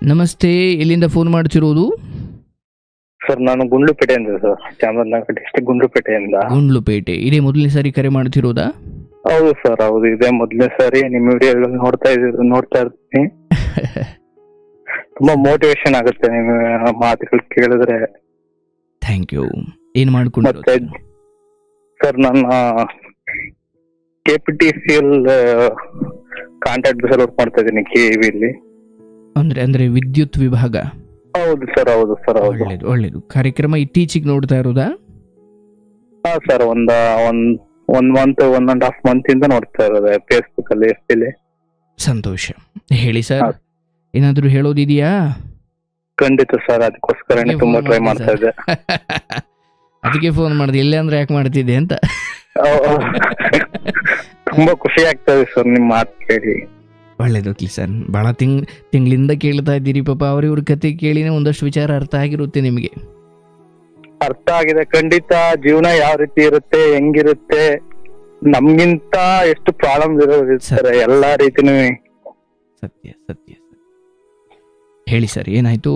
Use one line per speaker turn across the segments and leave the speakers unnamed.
ನಮಸ್ತೆ, ಎಲ್ಲಿಂದ ಫೋನ್ ಮಾಡ್ತಿರೋದು?
ಸರ್ ನಾನು ಗುಂಡ್ಲುಪೇಟೆಯಿಂದ ಸರ್, ಚಾಮರಾಜನಗರ ಡಿಸ್ಟ್ರಿಕ್ಟ್ ಗುಂಡ್ಲುಪೇಟೆಯಿಂದ.
ಗುಂಡ್ಲುಪೇಟೆ. ಇದೇ ಮೊದಲನೇ ಸಾರಿ ಕರೆ ಮಾಡ್ತಿರೋದಾ?
ಹೌದು ಸರ್, ಹೌದು. ಇದೇ ಮೊದಲನೇ ಸಾರಿ ನಿಮ್ಮ ವಿಡಿಯೋಗಳು ನೋಡ್ತಾ ಇರ್ತೀನಿ. ತುಂಬಾ ಮೋಟಿವೇಶನ್ ಆಗುತ್ತೆ ನಿಮ್ಮ ಮಾತುಗಳು ಕೇಳಿದ್ರೆ.
Thank you. ಏನ್ ಮಾಡ್ಕೊಂಡಿರೋದು?
ಮತ್ತೆ ಸರ್ ನನ್ನ KPTCL ಕಾಂಟ್ರಾಕ್ಟ್ ಬೇಸಲ್ಲಿ ವರ್ಕ್ ಮಾಡ್ತಾ ಇದ್ದೀನಿ KEB.
ಅಂದ್ರೆ ವಿದ್ಯುತ್ ವಿಭಾಗ.
ಹೌದು ಸರ್, ಹೌದು ಸರ್, ಹೌದು.
ಒಳ್ಳೇದು. ಕಾರ್ಯಕ್ರಮ ಇತ್ತೀಚೆಗೆ ನೋಡ್ತಾ ಇರೋದಾ?
ಹಾ ಸರ್, ಒಂದ್ ಮಂತ್ 1.5 ಮಂತ್ ಇಂದ ನೋಡ್ತಾ ಇರೋದು ಫೇಸ್ಬುಕ್ ಅಲ್ಲಿ, FB ಅಲ್ಲಿ.
ಸಂತೋಷ. ಹೇಳಿ ಸರ್, ಏನಾದ್ರು ಹೇಳೋದಿದೆಯಾ?
ಖಂಡಿತ ಸರ್, ಅದಕ್ಕೋಸ್ಕರನೇ ತುಂಬಾ ಟ್ರೈ ಮಾಡ್ತಾ ಇದ್ದೆ.
ಅದಕ್ಕೆ ಫೋನ್ ಮಾಡಿದೆ, ಎಲ್ಲೇ ಅಂದ್ರೆ ಯಾಕೆ ಮಾಡ್ತಿದ್ದೆ ಅಂತ.
ತುಂಬಾ ಖುಷಿ ಆಗ್ತಾ ಇದೆ ಸರ್ ನಿಮ್ ಮಾತು ಕೇಳಿ.
ಒಳ್ಳೇದು ಸರ್. ಬಹಳ ತಿಂಗಳಿಂದ ಕೇಳ್ತಾ ಇದ್ದೀರಿ ಪಾಪ. ಅವ್ರಿವ್ರ ಕತೆ ಕೇಳಿನೇ ಒಂದಷ್ಟು ವಿಚಾರ ಅರ್ಥ ಆಗಿರುತ್ತೆ ನಿಮಗೆ.
ಅರ್ಥ ಆಗಿದೆ ಖಂಡಿತ. ಜೀವನ ಯಾವ ರೀತಿ ಇರುತ್ತೆ, ಹೆಂಗಿರುತ್ತೆ, ನಮ್ಗಿಂತ ಎಷ್ಟು ಪ್ರಾಬ್ಲಮ್ ಇರೋದಿರ್ತಾರೆ ಎಲ್ಲಾ ರೀತಿನೂ.
ಸತ್ಯ ಸತ್ಯ. ಹೇಳಿ ಸರ್, ಏನಾಯ್ತು?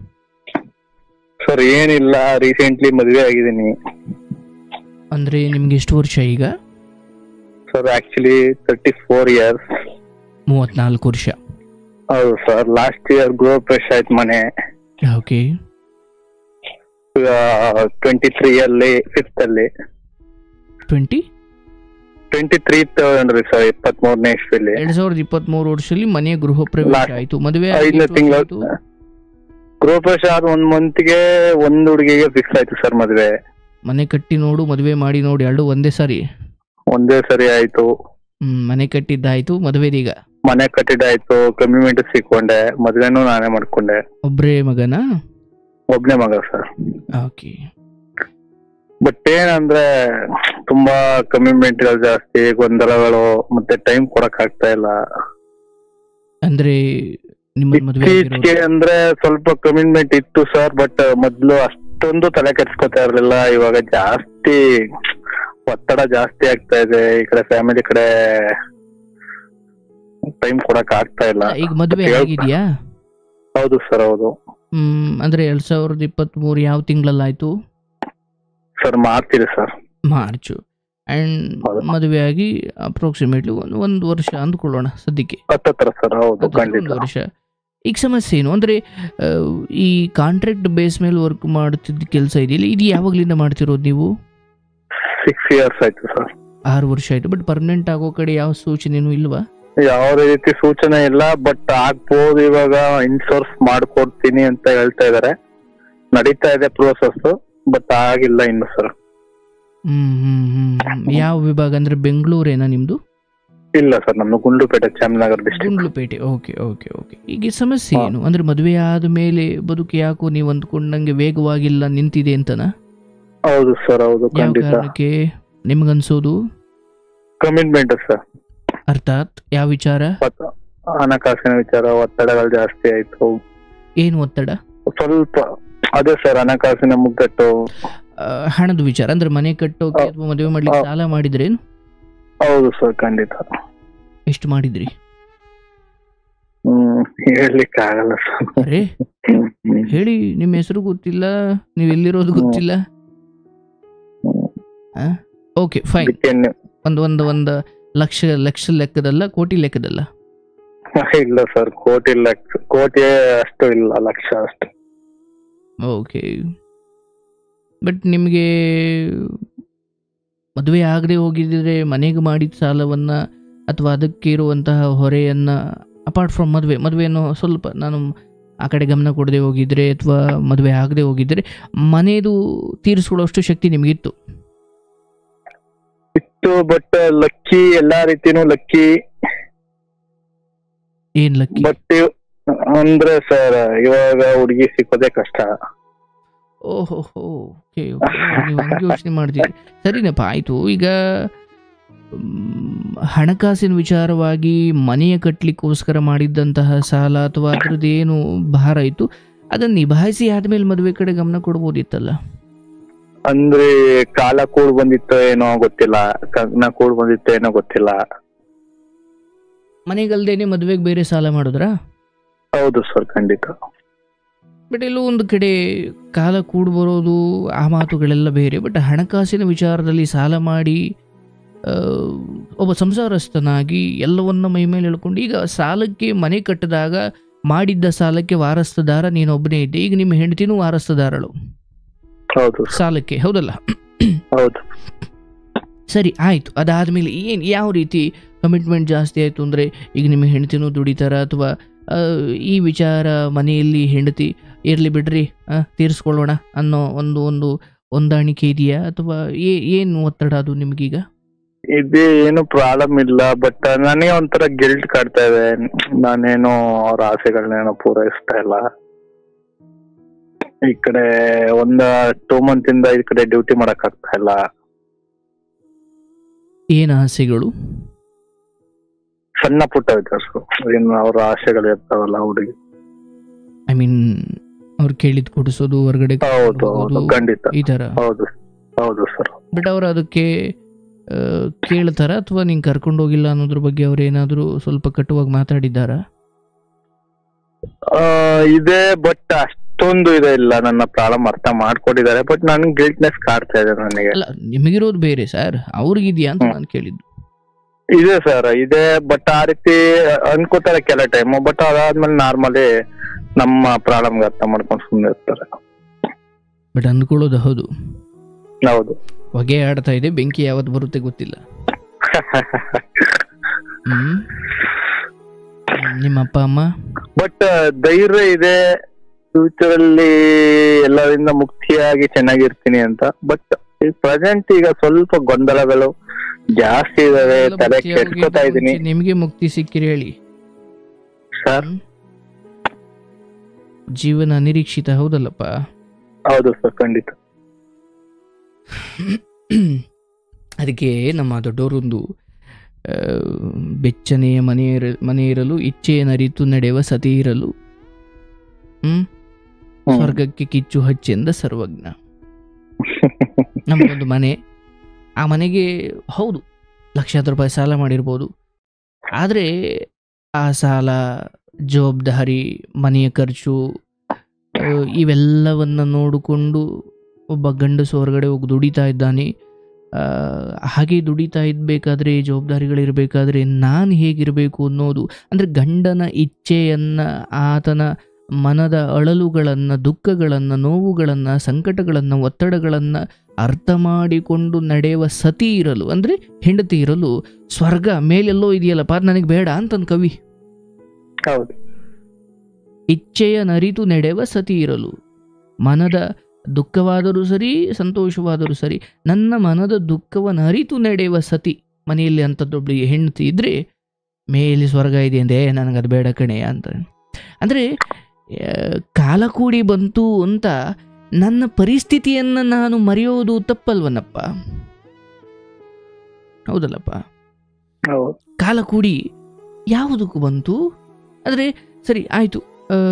ಸರ್ ಏನಿಲ್ಲ, ರೀಸೆಂಟ್ಲಿ ಮದುವೆ ಆಗಿದ್ದೀನಿ.
ಅಂದ್ರೆ ನಿಮ್ಗೆ ಎಷ್ಟು ವರ್ಷ ಈಗ?
Sir actually 34 years.
34 ವರ್ಷ.
ಹೌದು ಸರ್. ಲಾಸ್ಟ್ ಇಯರ್ ಗೃಹ ಪ್ರವೇಶ ಆಯ್ತು ಮನೆ.
ಓಕೆ.
23 ಅಲ್ಲಿ 5th ಅಲ್ಲಿ 23 ತಗೊಂಡ್ರಿ ಸರ್, 23ನೇ ಇಸ್ವಿಲಿ.
2023 ವರ್ಷದಲ್ಲಿ ಮನೆಯ ಗೃಹ ಪ್ರವೇಶ ಆಯ್ತು. ಮದುವೆ
5ನೇ ತಿಂಗಳು ಗೃಹ ಪ್ರವೇಶ ಆದ 1 ಮಂತ್ಗೆ ಒಂದು ಹುಡುಗಿಗೆ ಫಿಕ್ಸ್ ಆಯ್ತು ಸರ್ ಮದುವೆ.
ಮನೆ ಕಟ್ಟಿ ನೋಡು, ಮದುವೆ ಮಾಡಿ ನೋಡಿ, ಎರಡು ಒಂದೇ ಸರಿ
ಆಯ್ತು.
ಮನೆ ಕಟ್ಟಿದ್ದಾಯ್ತು, ಮದುವೆದೀಗ
ಮನೆ ಕಟ್ಟಿದ್ದಾಯ್ತು, ಕಮ್ಯುನಿಟಿ ಸಿಕ್ಕೊಂಡೆ, ಮದುವೆನೂ ನಾನೇ ಮಾಡ್ಕೊಂಡೆ.
ಒಬ್ಬರೇ ಮಗನಾ?
ಒಬ್ನೇ ಮಗ ಸರ್.
ಓಕೆ.
ಬಟ್ ಏನಂದ್ರೆ ತುಂಬಾ ಕಮಿಟ್ಮೆಂಟ್ಗಳು ಜಾಸ್ತಿ, ಗೊಂದಲಗಳು, ಮತ್ತೆ ಟೈಮ್ ಕೊಡಕ್ ಆಗ್ತಾ ಇಲ್ಲ. ಅಂದ್ರೆ ಇತ್ತೀಚೆಗೆ ಅಂದ್ರೆ ಸ್ವಲ್ಪ ಕಮಿಟ್ಮೆಂಟ್ ಇತ್ತು ಸರ್, ಬಟ್ ಮೊದ್ಲು ಅಷ್ಟೊಂದು ತಲೆ ಕೆಡ್ಸ್ಕೊತಾ ಇರ್ಲಿಲ್ಲ. ಇವಾಗ ಜಾಸ್ತಿ ಒತ್ತಡ ಜಾಸ್ತಿ ಆಗ್ತಾ ಇದೆ. ಈ ಕಡೆ ಫ್ಯಾಮಿಲಿ ಕಡೆ ಟೈಮ್ ಕೊಡಕ್ ಆಗ್ತಾ ಇಲ್ಲ.
ಈಗ ಮದುವೆ ಆಗಿದ್ಯಾ?
ಹೌದು ಸರ್, ಹೌದು.
ಅಂದ್ರೆ 2023 ಯಾವ ತಿಂಗಳಲ್ಲಾಯ್ತು
sir? March sir.
March. And ಮದುವೆ ಆಗಿ ಅಪ್ರಾಕ್ಸಿಮೇಟ್ಲಿ ಒಂದು ವರ್ಷ ಅಂದ್ಕೊಳ್ಳೋಣ ಸದ್ಯಕ್ಕೆ.
ಸರ್ ಹೌದು, ಖಂಡಿತ.
ವರ್ಷ. ಈಗ ಸಮಸ್ಯೆ ಏನು ಅಂದ್ರೆ, ಈ ಕಾಂಟ್ರಾಕ್ಟ್ ಬೇಸ್ ಮೇಲೆ ವರ್ಕ್ ಮಾಡ್ತಿದ್ದ ಕೆಲಸ ಇದೆಯಲ್ಲ, ಇದು ಯಾವಾಗ್ಲಿಂದ ಮಾಡ್ತಿರೋದು ನೀವು?
6 years ಆಯ್ತು ಸರ್.
6 ವರ್ಷ ಆಯ್ತು. ಬಟ್ ಪರ್ಮನೆಂಟ್ ಆಗೋ ಕಡೆ ಯಾವ ಸೂಚನೆನೂ ಇಲ್ವಾ?
ಯಾವ ರೀತಿ ಸೂಚನೆ ಇಲ್ಲ, ಬಟ್ ಆಗ್ಬೋದು. ಇವಾಗ ಇನ್ಸೋರ್ಸ್ ಮಾಡ್ಕೊಡ್ತೀನಿ ಅಂತ ಹೇಳ್ತಾ ಇದಾರೆ. ನಡೀತಾ ಇದೆ ಪ್ರೋಸೆಸ್, ಬಟ್ ಆಗಿಲ್ಲ ಇನ್ನು ಸರ್.
ಯಾವ ವಿಭಾಗ ಅಂದ್ರೆ ಬೆಂಗಳೂರೇನಾ ನಿಮ್ದು?
ಇಲ್ಲ ಸರ್, ನಮ್ದು Gundlupet, Chamarajanagar district.
Gundlupet. Okay okay okay. ಈಗ ಸಮಸ್ಯೆ ಏನು ಅಂದ್ರೆ, ಮದುವೆ ಆದ ಮೇಲೆ ಬದುಕು ಯಾಕೋ ನೀವು ಅಂದ್ಕೊಂಡಂಗೆ ವೇಗವಾಗಿಲ್ಲ, ನಿಂತಿದೆ ಅಂತನಾ?
ಹೌದು ಸರ್, ಹೌದು.
ಯಾವ ಕಾರಣಕ್ಕೆ ನಿಮ್ಗನ್ಸೋದು?
Commitment sir.
ಅರ್ಥಾತ್ ಯಾವ ವಿಚಾರ?
ಹಣಕಾಸಿನ ವಿಚಾರ, ಒತ್ತಡಗಳು ಜಾಸ್ತಿ ಆಯ್ತು.
ಏನು ಒತ್ತಡ?
ಸ್ವಲ್ಪ ಅದೇ ಸರ್, ಹಣಕಾಸಿನ ಮುಗ್ಗಟ್ಟು,
ಹಣದ ವಿಚಾರ. ಅಂದ್ರೆ ಮನೆ ಕಟ್ಟೋಕೆ ಅಥವಾ ಮದುವೆ ಮಾಡ್ಲಿಕ್ಕೆ ಸಾಲ ಮಾಡಿದ್ರೇನು?
ಹೌದು ಸರ್, ಖಂಡಿತ.
ಎಷ್ಟು ಮಾಡಿದ್ರಿ?
ಹೇಳಲಿಕ್ಕೆ ಆಗಲ್ಲ ಸರ್.
ಅರೇ ಹೇಳಿ, ನಿಮ್ಮ ಹೆಸರು ಗೊತ್ತಿಲ್ಲ, ನೀವು ಎಲ್ಲಿರೋದು ಗೊತ್ತಿಲ್ಲ. Okay fine. ಒಂದು ಲಕ್ಷ ಲೆಕ್ಕದಲ್ಲ, ಕೋಟಿ ಲೆಕ್ಕದಲ್ಲ?
ಇಲ್ಲ ಸರ್, ಕೋಟಿ ಅಷ್ಟು ಇಲ್ಲ, ಲಕ್ಷ ಅಷ್ಟು.
ಓಕೆ. ಬಟ್ ನಿಮಗೆ ಮದುವೆ ಆಗದೆ ಹೋಗಿದ್ರೆ ಮನೆಗೆ ಮಾಡಿದ ಸಾಲವನ್ನ ಅಥವಾ ಅದಕ್ಕೆ ಇರುವಂತಹ ಹೊರೆಯನ್ನ, ಅಪಾರ್ಟ್ ಫ್ರಮ್ ಮದುವೆಯನ್ನು ಸ್ವಲ್ಪ ನಾನು ಆ ಕಡೆ ಗಮನ ಕೊಡದೆ ಹೋಗಿದ್ರೆ ಅಥವಾ ಮದುವೆ ಆಗದೆ ಹೋಗಿದ್ರೆ ಮನೆಯದು ತೀರಿಸ್ಕೊಳ್ಳೋಷ್ಟು ಶಕ್ತಿ ನಿಮಗಿತ್ತು?
ಇತ್ತು, ಬಟ್ ಲಕ್ಕಿ, ಎಲ್ಲಾ ರೀತಿನೂ ಲಕ್ಕಿ.
ಏನ್ ಲಕ್ಕಿ?
ಬಟ್ ಅಂದ್ರೆ ಸರ್, ಇವಾಗ ಹುಡುಗಿ ಸಿಕ್ಕೋದೇ ಕಷ್ಟ.
ಓಹೋ, ಓಕೆ ಓಕೆ. ನೀವು ಹಂಗೆ ಯೋಚನೆ ಮಾಡ್ತೀರಿ. ಸರಿನಪ್ಪ, ಆಯ್ತು. ಈಗ ಹಣಕಾಸಿನ ವಿಚಾರವಾಗಿ ಮನೆಯ ಕಟ್ಟಲಿಕ್ಕೋಸ್ಕರ ಮಾಡಿದ್ದಂತಹ ಸಾಲ ಅಥವಾ ಅದ್ರದ್ದೇನು ಭಾರ ಇತ್ತು, ಅದನ್ನ ನಿಭಾಯಿಸಿ ಆದ್ಮೇಲೆ ಮದುವೆ ಕಡೆ ಗಮನ ಕೊಡ್ಬೋದಿತ್ತಲ್ಲ?
ಅಂದ್ರೆ ಕಾಲ ಕೂಡ್ ಬಂದಿತ್ತೋ ಏನೋ ಗೊತ್ತಿಲ್ಲ, ಕಗ್ನ ಕೂಡ್ ಬಂದಿತ್ತೋ ಏನೋ ಗೊತ್ತಿಲ್ಲ.
ಮನೆಗಲ್ದೇನೆ ಮದುವೆಗೆ ಬೇರೆ ಸಾಲ ಮಾಡಿದ್ರಾ?
ಹೌದು ಸರ್, ಖಂಡಿತ.
ಬಟ್ ಎಲ್ಲೋ ಒಂದು ಕಡೆ ಕಾಲ ಕೂಡಿ ಬರೋದು ಆ ಮಾತುಗಳೆಲ್ಲ ಬೇರೆ. ಬಟ್ ಹಣಕಾಸಿನ ವಿಚಾರದಲ್ಲಿ ಸಾಲ ಮಾಡಿ ಆ, ಒಬ್ಬ ಸಂಸಾರಸ್ಥನಾಗಿ ಎಲ್ಲವನ್ನ ಮೈ ಮೇಲೆ ಎಳ್ಕೊಂಡು ಈಗ ಸಾಲಕ್ಕೆ ಮನೆ ಕಟ್ಟಿದಾಗ ಮಾಡಿದ್ದ ಸಾಲಕ್ಕೆ ವಾರಸ್ತದಾರ ನೀನೊಬ್ಬನೇ ಇದ್ದೆ. ಈಗ ನಿಮ್ಮ ಹೆಂಡತಿನೂ ವಾರಸ್ತದಾರಳು
ಹೌದು ಸರ್,
ಸಾಲಕ್ಕೆ, ಹೌದಲ್ಲ?
ಹೌದು.
ಸರಿ, ಆಯಿತು. ಅದಾದಮೇಲೆ ಏನು ಯಾವ ರೀತಿ ಕಮಿಟ್ಮೆಂಟ್ ಜಾಸ್ತಿ ಆಯಿತು ಅಂದರೆ ಈಗ ನಿಮ್ಮ ಹೆಂಡತಿನೂ ದುಡಿತಾರ ಅಥವಾ ಈ ವಿಚಾರ ಮನೆಯಲ್ಲಿ ಹೆಂಡತಿ ಇರಲಿ ಬಿಡ್ರಿ ತೀರಿಸ್ಕೊಳ್ಳೋಣ ಅನ್ನೋ ಒಂದು ಒಂದು ಹೊಂದಾಣಿಕೆ ಇದೆಯಾ ಅಥವಾ ಏನು ಒತ್ತಡ ಅದು ನಿಮಗೀಗ?
ಇದೇ ಏನು ಪ್ರಾಬ್ಲಮ್ ಇಲ್ಲ, ಬಟ್ ನನಗೆ ಒಂಥರ ಗಿಲ್ಟ್ ಕಾಡ್ತಾ ಇದೆ. ನಾನೇನು ಅವ್ರ ಆಸೆಗಳನ್ನೇನೋ ಪೂರೈಸ್ತಾ ಇಲ್ಲ. ಈ ಕಡೆ 2 month ಇಂದ ಈ ಕಡೆ ಡ್ಯೂಟಿ ಮಾಡಕ್ ಆಗ್ತಾ ಇಲ್ಲ.
ಏನು ಆಸೆಗಳು?
ಸಣ್ಣ ಪುಟ್ಟ ವಿಚಾರ, ಇನ್ನು ಅವ್ರ ಆಸೆಗಳು ಇರ್ತಾವಲ್ಲ ಹುಡುಗಿ.
ಐ ಮೀನ್ ಅವ್ರು ಕೇಳಿದ್ ಕೊಡಿಸೋದು, ಹೊರಗಡೆ
ಹೌದು ಹೌದು, ಖಂಡಿತ.
ಈ ತರ.
ಹೌದು ಹೌದು ಸರ್.
ಬಟ್ ಅವ್ರು ಅದಕ್ಕೆ ಕೇಳ್ತಾರ ಅಥವಾ ನೀನ್ ಕರ್ಕೊಂಡು ಹೋಗಿಲ್ಲ ಅನ್ನೋದ್ರ ಬಗ್ಗೆ ಅವ್ರು ಏನಾದ್ರು ಸ್ವಲ್ಪ ಕಟ್ಟುವಾಗಿ ಮಾತಾಡಿದ್ದಾರಾ?
ಇದೆ, ಬಟ್ ಅಷ್ಟೊಂದು ಇದೆ ಇಲ್ಲ. ನನ್ನ ಪ್ರಾಬ್ಲಮ್ ಅರ್ಥ ಮಾಡ್ಕೊಂಡಿದ್ದಾರೆ, ಬಟ್ ನನ್ಗೆ ಗಿಲ್ಟ್ನೆಸ್ ಕಾಡ್ತಾ ಇದೆ ನನಗೆ.
ಅಲ್ಲ, ನಿಮಗಿರೋದು ಬೇರೆ ಸರ್, ಅವ್ರಿಗಿದ್ಯಾ ಅಂತ ನಾನು ಕೇಳಿದ್ದು.
ಇದೆ ಸರ್, ಇದೆ. ಬಟ್ ಆ ರೀತಿ ಅನ್ಕೋತಾರೆ ಕೆಲ ಟೈಮ್, ಬಟ್ ಅದಾದ್ಮೇಲೆ ನಾರ್ಮಲಿ ನಮ್ಮ ಪ್ರಾಬ್ಲಮ್ಗೆ ಅರ್ಥ ಮಾಡ್ಕೊಂಡು ಸುಮ್ಮನೆ ಇರ್ತಾರೆ.
ಬಟ್ ಅಂದ್ಕೊಳ್ಳೋದು ಹೌದು.
ಹೌದು.
ಹೊಗೆ ಆಡ್ತಾ ಇದೆ, ಬೆಂಕಿ ಯಾವತ್ತು ಬರುತ್ತೆ ಗೊತ್ತಿಲ್ಲ. ನಿಮ್ಮ ಅಪ್ಪ ಅಮ್ಮ?
ಬಟ್ ಧೈರ್ಯ ಇದೆ, ಫ್ಯೂಚರ್ ಅಲ್ಲಿ ಎಲ್ಲರಿಂದ ಮುಕ್ತಿಯಾಗಿ ಚೆನ್ನಾಗಿರ್ತೀನಿ ಅಂತ. ಬಟ್ ಪ್ರೆಸೆಂಟ್ ಈಗ ಸ್ವಲ್ಪ ಗೊಂದಲಗಳು ಜಾಸ್ತಿ ಇದಾವೆ, ತಲೆ ಕೆಡ್ಸ್ಕೊತಾ ಇದೀನಿ.
ನಿಮ್ಗೆ ಮುಕ್ತಿ ಸಿಕ್ಕಿರಿ ಹೇಳಿ
ಸರ್?
ಜೀವನ ಅನಿರೀಕ್ಷಿತ, ಹೌದಲ್ಲಪ್ಪ?
ಹೌದು ಸರ್, ಖಂಡಿತ.
ಅದಕ್ಕೆ ನಮ್ಮ ದೊಡ್ಡವರೊಂದು ಬೆಚ್ಚನೆಯ ಮನೆ ಇರಲು ಇಚ್ಛೆಯನರಿತು ನಡೆಯುವ ಸತಿ ಇರಲು ಸ್ವರ್ಗಕ್ಕೆ ಕಿಚ್ಚು ಹಚ್ಚೆಂದ ಸರ್ವಜ್ಞ. ನಮಗೊಂದು ಮನೆ, ಆ ಮನೆಗೆ ಹೌದು ಲಕ್ಷಾಂತರ ರೂಪಾಯಿ ಸಾಲ ಮಾಡಿರ್ಬೋದು. ಆದರೆ ಆ ಸಾಲ, ಜವಾಬ್ದಾರಿ, ಮನೆಯ ಖರ್ಚು ಇವೆಲ್ಲವನ್ನು ನೋಡಿಕೊಂಡು ಒಬ್ಬ ಗಂಡಸು ಹೊರಗಡೆ ಹೋಗಿ ದುಡಿತಾ ಇದ್ದಾನೆ. ಹಾಗೆ ದುಡಿತಾ ಇರಬೇಕಾದ್ರೆ, ಜವಾಬ್ದಾರಿಗಳಿರಬೇಕಾದ್ರೆ ನಾನು ಹೇಗಿರಬೇಕು ಅನ್ನೋದು, ಅಂದರೆ ಗಂಡನ ಇಚ್ಛೆಯನ್ನು, ಆತನ ಮನದ ಅಳಲುಗಳನ್ನು, ದುಃಖಗಳನ್ನು, ನೋವುಗಳನ್ನು, ಸಂಕಟಗಳನ್ನು, ಒತ್ತಡಗಳನ್ನು ಅರ್ಥ ಮಾಡಿಕೊಂಡು ನಡೆಯುವ ಸತಿ ಇರಲು, ಅಂದರೆ ಹೆಂಡತಿ ಇರಲು ಸ್ವರ್ಗ ಮೇಲೆಲ್ಲೋ ಇದೆಯಲ್ಲಪ್ಪ, ಅದು ನನಗೆ ಬೇಡ ಅಂತಂದು ಕವಿ.
ಹೌದು.
ಇಚ್ಛೆಯ ನರಿತು ನಡೆಯುವ ಸತಿ ಇರಲು, ಮನದ ದುಃಖವಾದರೂ ಸರಿ, ಸಂತೋಷವಾದರೂ ಸರಿ, ನನ್ನ ಮನದ ದುಃಖವನ್ನು ಅರಿತು ನಡೆಯುವ ಸತಿ ಮನೆಯಲ್ಲಿ ಅಂಥದ್ದೊಬ್ಬಳಿಗೆ ಹೆಂಡತಿ ಇದ್ರೆ ಮೇಲೆ ಸ್ವರ್ಗ ಇದೆ ಅಂದೆ, ನನಗದು ಬೇಡ ಕಣೆ ಅಂತ. ಅಂದರೆ ಕಾಲ ಕೂಡಿ ಬಂತು ಅಂತ ನನ್ನ ಪರಿಸ್ಥಿತಿಯನ್ನು ನಾನು ಮರೆಯೋದು ತಪ್ಪಲ್ವನಪ್ಪ, ಹೌದಲ್ಲಪ್ಪ? ಕಾಲ ಕೂಡಿ ಯಾವುದಕ್ಕೂ ಬಂತು. ಆದರೆ ಸರಿ ಆಯಿತು,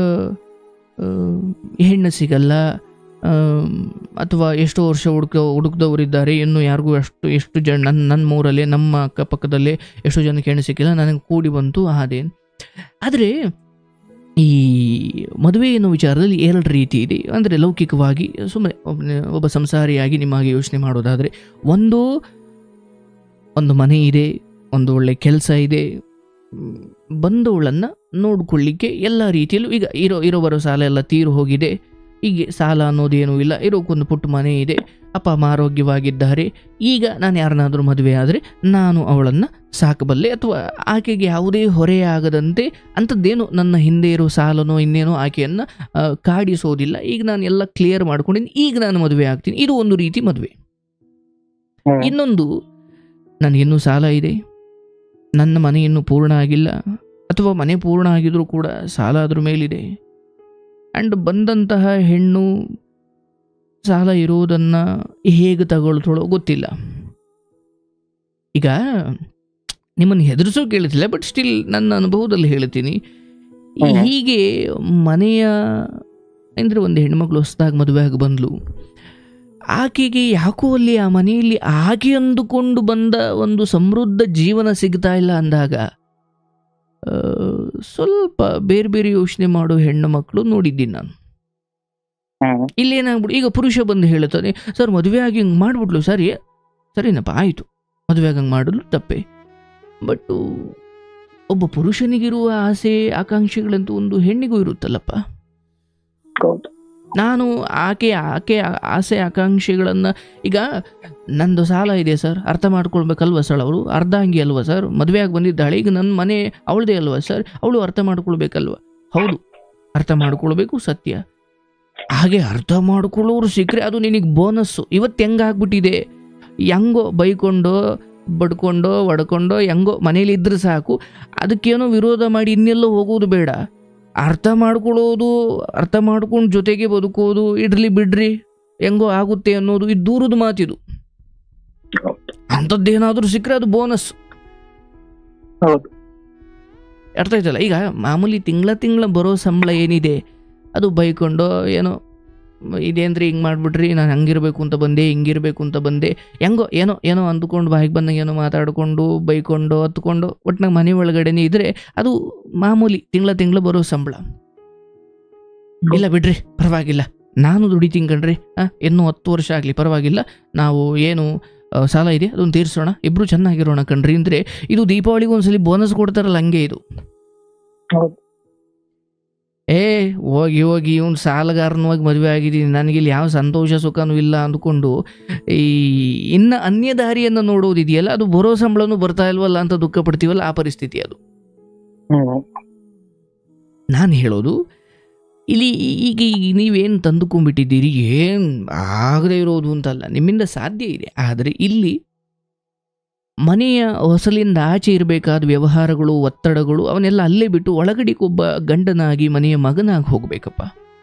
ಹೆಣ್ಣು ಸಿಗಲ್ಲ ಅಥವಾ ಎಷ್ಟೋ ವರ್ಷ ಹುಡುಕ್ದವರಿದ್ದಾರೆ, ಇನ್ನು ಯಾರಿಗೂ ಎಷ್ಟು ಜನ ನನ್ನ ಊರಲ್ಲೇ, ನಮ್ಮ ಅಕ್ಕಪಕ್ಕದಲ್ಲೇ ಎಷ್ಟೋ ಜನಕ್ಕೆ ಹೆಣ್ಣು ಸಿಕ್ಕಿಲ್ಲ, ನನಗೆ ಕೂಡಿ ಬಂತು ಅದೇನು. ಆದರೆ ಈ ಮದುವೆ ಅನ್ನೋ ವಿಚಾರದಲ್ಲಿ 2 ರೀತಿ ಇದೆ. ಅಂದರೆ ಲೌಕಿಕವಾಗಿ ಸುಮ್ಮನೆ ಒಬ್ಬ ಸಂಸಾರಿಯಾಗಿ ನಿಮಗೆ ಯೋಚನೆ ಮಾಡೋದಾದರೆ, ಒಂದು ಮನೆ ಇದೆ, ಒಂದು ಒಳ್ಳೆ ಕೆಲಸ ಇದೆ, ಬಂದವಳನ್ನು ನೋಡ್ಕೊಳ್ಳಿಕ್ಕೆ ಎಲ್ಲ ರೀತಿಯಲ್ಲೂ ಈಗ ಇರೋವರ ಸಾಲ ಎಲ್ಲ ತೀರು ಹೋಗಿದೆ, ಹೀಗೆ ಸಾಲ ಅನ್ನೋದೇನೂ ಇಲ್ಲ, ಇರೋಕ್ಕೊಂದು ಪುಟ್ಟ ಮನೆ ಇದೆ, ಅಪ್ಪ ಅಮ್ಮ ಆರೋಗ್ಯವಾಗಿದ್ದಾರೆ. ಈಗ ನಾನು ಯಾರನ್ನಾದರೂ ಮದುವೆ ಆದರೆ ನಾನು ಅವಳನ್ನು ಸಾಕಬಲ್ಲೆ, ಅಥವಾ ಆಕೆಗೆ ಯಾವುದೇ ಹೊರೆಯಾಗದಂತೆ ಅಂಥದ್ದೇನು ನನ್ನ ಹಿಂದೆ ಇರೋ ಸಾಲನೋ ಇನ್ನೇನೋ ಆಕೆಯನ್ನು ಕಾಡಿಸೋದಿಲ್ಲ. ಈಗ ನಾನು ಎಲ್ಲ ಕ್ಲಿಯರ್ ಮಾಡ್ಕೊಂಡಿದ್ದೀನಿ, ಈಗ ನಾನು ಮದುವೆ ಆಗ್ತೀನಿ. ಇದು ಒಂದು ರೀತಿ ಮದುವೆ. ಇನ್ನೊಂದು, ನನಗಿನ್ನೂ ಸಾಲ ಇದೆ, ನನ್ನ ಮನೆ ಇನ್ನೂ ಪೂರ್ಣ ಆಗಿಲ್ಲ, ಅಥವಾ ಮನೆ ಪೂರ್ಣ ಆಗಿದ್ರೂ ಕೂಡ ಸಾಲ ಅದ್ರ ಮೇಲಿದೆ, ಆ್ಯಂಡ್ ಬಂದಂತಹ ಹೆಣ್ಣು ಸಾಲ ಇರೋದನ್ನು ಹೇಗೆ ತಗೊಳ್ತಾಳೋ ಗೊತ್ತಿಲ್ಲ. ಈಗ ನಿಮ್ಮನ್ನು ಹೆದರಿಸೋ ಕೇಳ್ತಿಲ್ಲ, ಬಟ್ ಸ್ಟಿಲ್ ನನ್ನ ಅನುಭವದಲ್ಲಿ ಹೇಳ್ತೀನಿ. ಹೀಗೆ ಮನೆಯ ಅಂದರೆ ಒಂದು ಹೆಣ್ಮಕ್ಳು ಹೊಸದಾಗಿ ಮದುವೆ ಆಗಿ ಬಂದಳು, ಆಕೆಗೆ ಯಾಕೋ ಅಲ್ಲಿ ಆ ಮನೆಯಲ್ಲಿ ಆಕೆ ಅಂದುಕೊಂಡು ಬಂದ ಒಂದು ಸಮೃದ್ಧ ಜೀವನ ಸಿಗ್ತಾ ಇಲ್ಲ ಅಂದಾಗ ಆ, ಸ್ವಲ್ಪ ಬೇರೆ ಬೇರೆ ಯೋಚನೆ ಮಾಡೋ ಹೆಣ್ಣು ಮಕ್ಕಳು ನೋಡಿದ್ದೀನಿ ನಾನು. ಇಲ್ಲೇನಾಗ್ಬಿಡು, ಈಗ ಪುರುಷ ಬಂದು ಹೇಳ್ತಾನೆ, ಸರ್ ಮದುವೆ ಆಗಿ ಹಿಂಗೆ ಮಾಡಿಬಿಡ್ಲು ಸರ್, ಸರಿನಪ್ಪ ಆಯಿತು, ಮದುವೆ ಆಗಿ ಹಂಗೆ ಮಾಡಲು ತಪ್ಪೆ. ಬಟ್ ಒಬ್ಬ ಪುರುಷನಿಗಿರುವ ಆಸೆ ಆಕಾಂಕ್ಷೆಗಳಂತೂ ಒಂದು ಹೆಣ್ಣಿಗೂ ಇರುತ್ತಲ್ಲಪ್ಪ. ನಾನು ಆಕೆ ಆಸೆ ಆಕಾಂಕ್ಷೆಗಳನ್ನು, ಈಗ ನಂದು ಸಾಲ ಇದೆ ಸರ್, ಅರ್ಥ ಮಾಡ್ಕೊಳ್ಬೇಕಲ್ವ ಸರ್, ಅವಳು ಅರ್ಧಾಂಗಿ ಅಲ್ವ ಸರ್, ಮದುವೆ ಆಗಿ ಬಂದಿದ್ದಾಳೆ, ಈಗ ನನ್ನ ಮನೆ ಅವಳದೇ ಅಲ್ವ ಸರ್, ಅವಳು ಅರ್ಥ ಮಾಡ್ಕೊಳ್ಬೇಕಲ್ವ. ಹೌದು, ಅರ್ಥ ಮಾಡ್ಕೊಳ್ಬೇಕು, ಸತ್ಯ. ಹಾಗೆ ಅರ್ಥ ಮಾಡ್ಕೊಳ್ಳೋರು ಸಿಕ್ಕರೆ ಅದು ನಿನಗೆ ಬೋನಸ್ಸು. ಇವತ್ತು ಹೆಂಗಾಗ್ಬಿಟ್ಟಿದೆ, ಹೆಂಗೋ ಬೈಕೊಂಡು ಬಡ್ಕೊಂಡೋ ಒಡ್ಕೊಂಡೋ ಹೆಂಗೋ ಮನೇಲಿ ಇದ್ರೆ ಸಾಕು, ಅದಕ್ಕೇನೋ ವಿರೋಧ ಮಾಡಿ ಇನ್ನೆಲ್ಲೋ ಹೋಗೋದು ಬೇಡ. ಅರ್ಥ ಮಾಡ್ಕೊಳ್ಳೋದು, ಅರ್ಥ ಮಾಡ್ಕೊಂಡು ಜೊತೆಗೆ ಬದುಕೋದು, ಇಡ್ಲಿ ಬಿಡ್ರಿ ಹೆಂಗೋ ಆಗುತ್ತೆ ಅನ್ನೋದು ಇದು ದೂರದ ಮಾತಿದು. ಅಂಥದ್ದೇನಾದರೂ ಸಿಕ್ಕರೆ ಅದು ಬೋನಸ್. ಅರ್ಥ ಆಯ್ತಲ್ಲ. ಈಗ ಮಾಮೂಲಿ ತಿಂಗಳ ಬರೋ ಸಂಬಳ ಏನಿದೆ ಅದು ಬೈಕೊಂಡೋ ಏನೋ ಇದೇಂದ್ರೆ ಹಿಂಗೆ ಮಾಡಿಬಿಟ್ರಿ, ನಾನು ಹಂಗಿರ್ಬೇಕು ಅಂತ ಬಂದೆ, ಹಿಂಗಿರ್ಬೇಕು ಅಂತ ಬಂದೆ, ಹೆಂಗೋ ಏನೋ ಏನೋ ಅಂದ್ಕೊಂಡು ಬಾಯಿಗೆ ಬಂದಾಗ ಏನೋ ಮಾತಾಡಿಕೊಂಡು ಬೈಕೊಂಡು ಹತ್ಕೊಂಡು ಒಟ್ಟಿನಾಗ ಮನೆ ಒಳಗಡೆನೇ ಇದ್ದರೆ ಅದು ಮಾಮೂಲಿ ತಿಂಗಳ ಬರೋ ಸಂಬಳ. ಇಲ್ಲ ಬಿಡ್ರಿ ಪರವಾಗಿಲ್ಲ, ನಾನು ದುಡಿತೀನಿ ಕಣ್ರಿ, ಇನ್ನೂ 10 ವರ್ಷ ಆಗಲಿ ಪರವಾಗಿಲ್ಲ, ನಾವು ಏನು ಸಾಲ ಇದೆ ಅದನ್ನು ತೀರಿಸೋಣ, ಇಬ್ಬರು ಚೆನ್ನಾಗಿರೋಣ ಕಣ್ರಿ ಅಂದರೆ ಇದು ದೀಪಾವಳಿಗೆ ಒಂದ್ಸಲಿ ಬೋನಸ್ ಕೊಡ್ತಾರಲ್ಲ ಹಂಗೆ ಇದು. ಹೋಗಿ ಇವನು ಸಾಲಗಾರನವಾಗಿ ಮದುವೆ ಆಗಿದ್ದೀನಿ, ನನಗಿಲ್ಲಿ ಯಾವ ಸಂತೋಷ ಸುಖನೂ ಇಲ್ಲ ಅಂದ್ಕೊಂಡು ಈ ಇನ್ನು ಅನ್ಯ ದಾರಿಯನ್ನು ನೋಡೋದಿದೆಯಲ್ಲ, ಅದು ಬರೋ ಸಂಬಳನೂ ಬರ್ತಾ ಇಲ್ವಲ್ಲ ಅಂತ ದುಃಖ ಪಡ್ತೀವಲ್ಲ, ಆ ಪರಿಸ್ಥಿತಿ ಅದು. ನಾನು ಹೇಳೋದು ಇಲ್ಲಿ ಈಗ ನೀವೇನು ತಂದುಕೊಂಡ್ಬಿಟ್ಟಿದ್ದೀರಿ, ಏನು ಆಗದೆ ಇರೋದು ಅಂತಲ್ಲ, ನಿಮ್ಮಿಂದ ಸಾಧ್ಯ ಇದೆ. ಆದರೆ ಇಲ್ಲಿ ಮನೆಯ ಹೊಸಲಿಂದ ಆಚೆ ಇರಬೇಕಾದ ವ್ಯವಹಾರಗಳು, ಒತ್ತಡಗಳು ಅವನ್ನೆಲ್ಲ ಅಲ್ಲೇ ಬಿಟ್ಟು ಒಳಗಡೆಗೊಬ್ಬ ಗಂಡನಾಗಿ ಮನೆಯ ಮಗನಾಗಿ ಹೋಗ್ಬೇಕಪ್ಪ.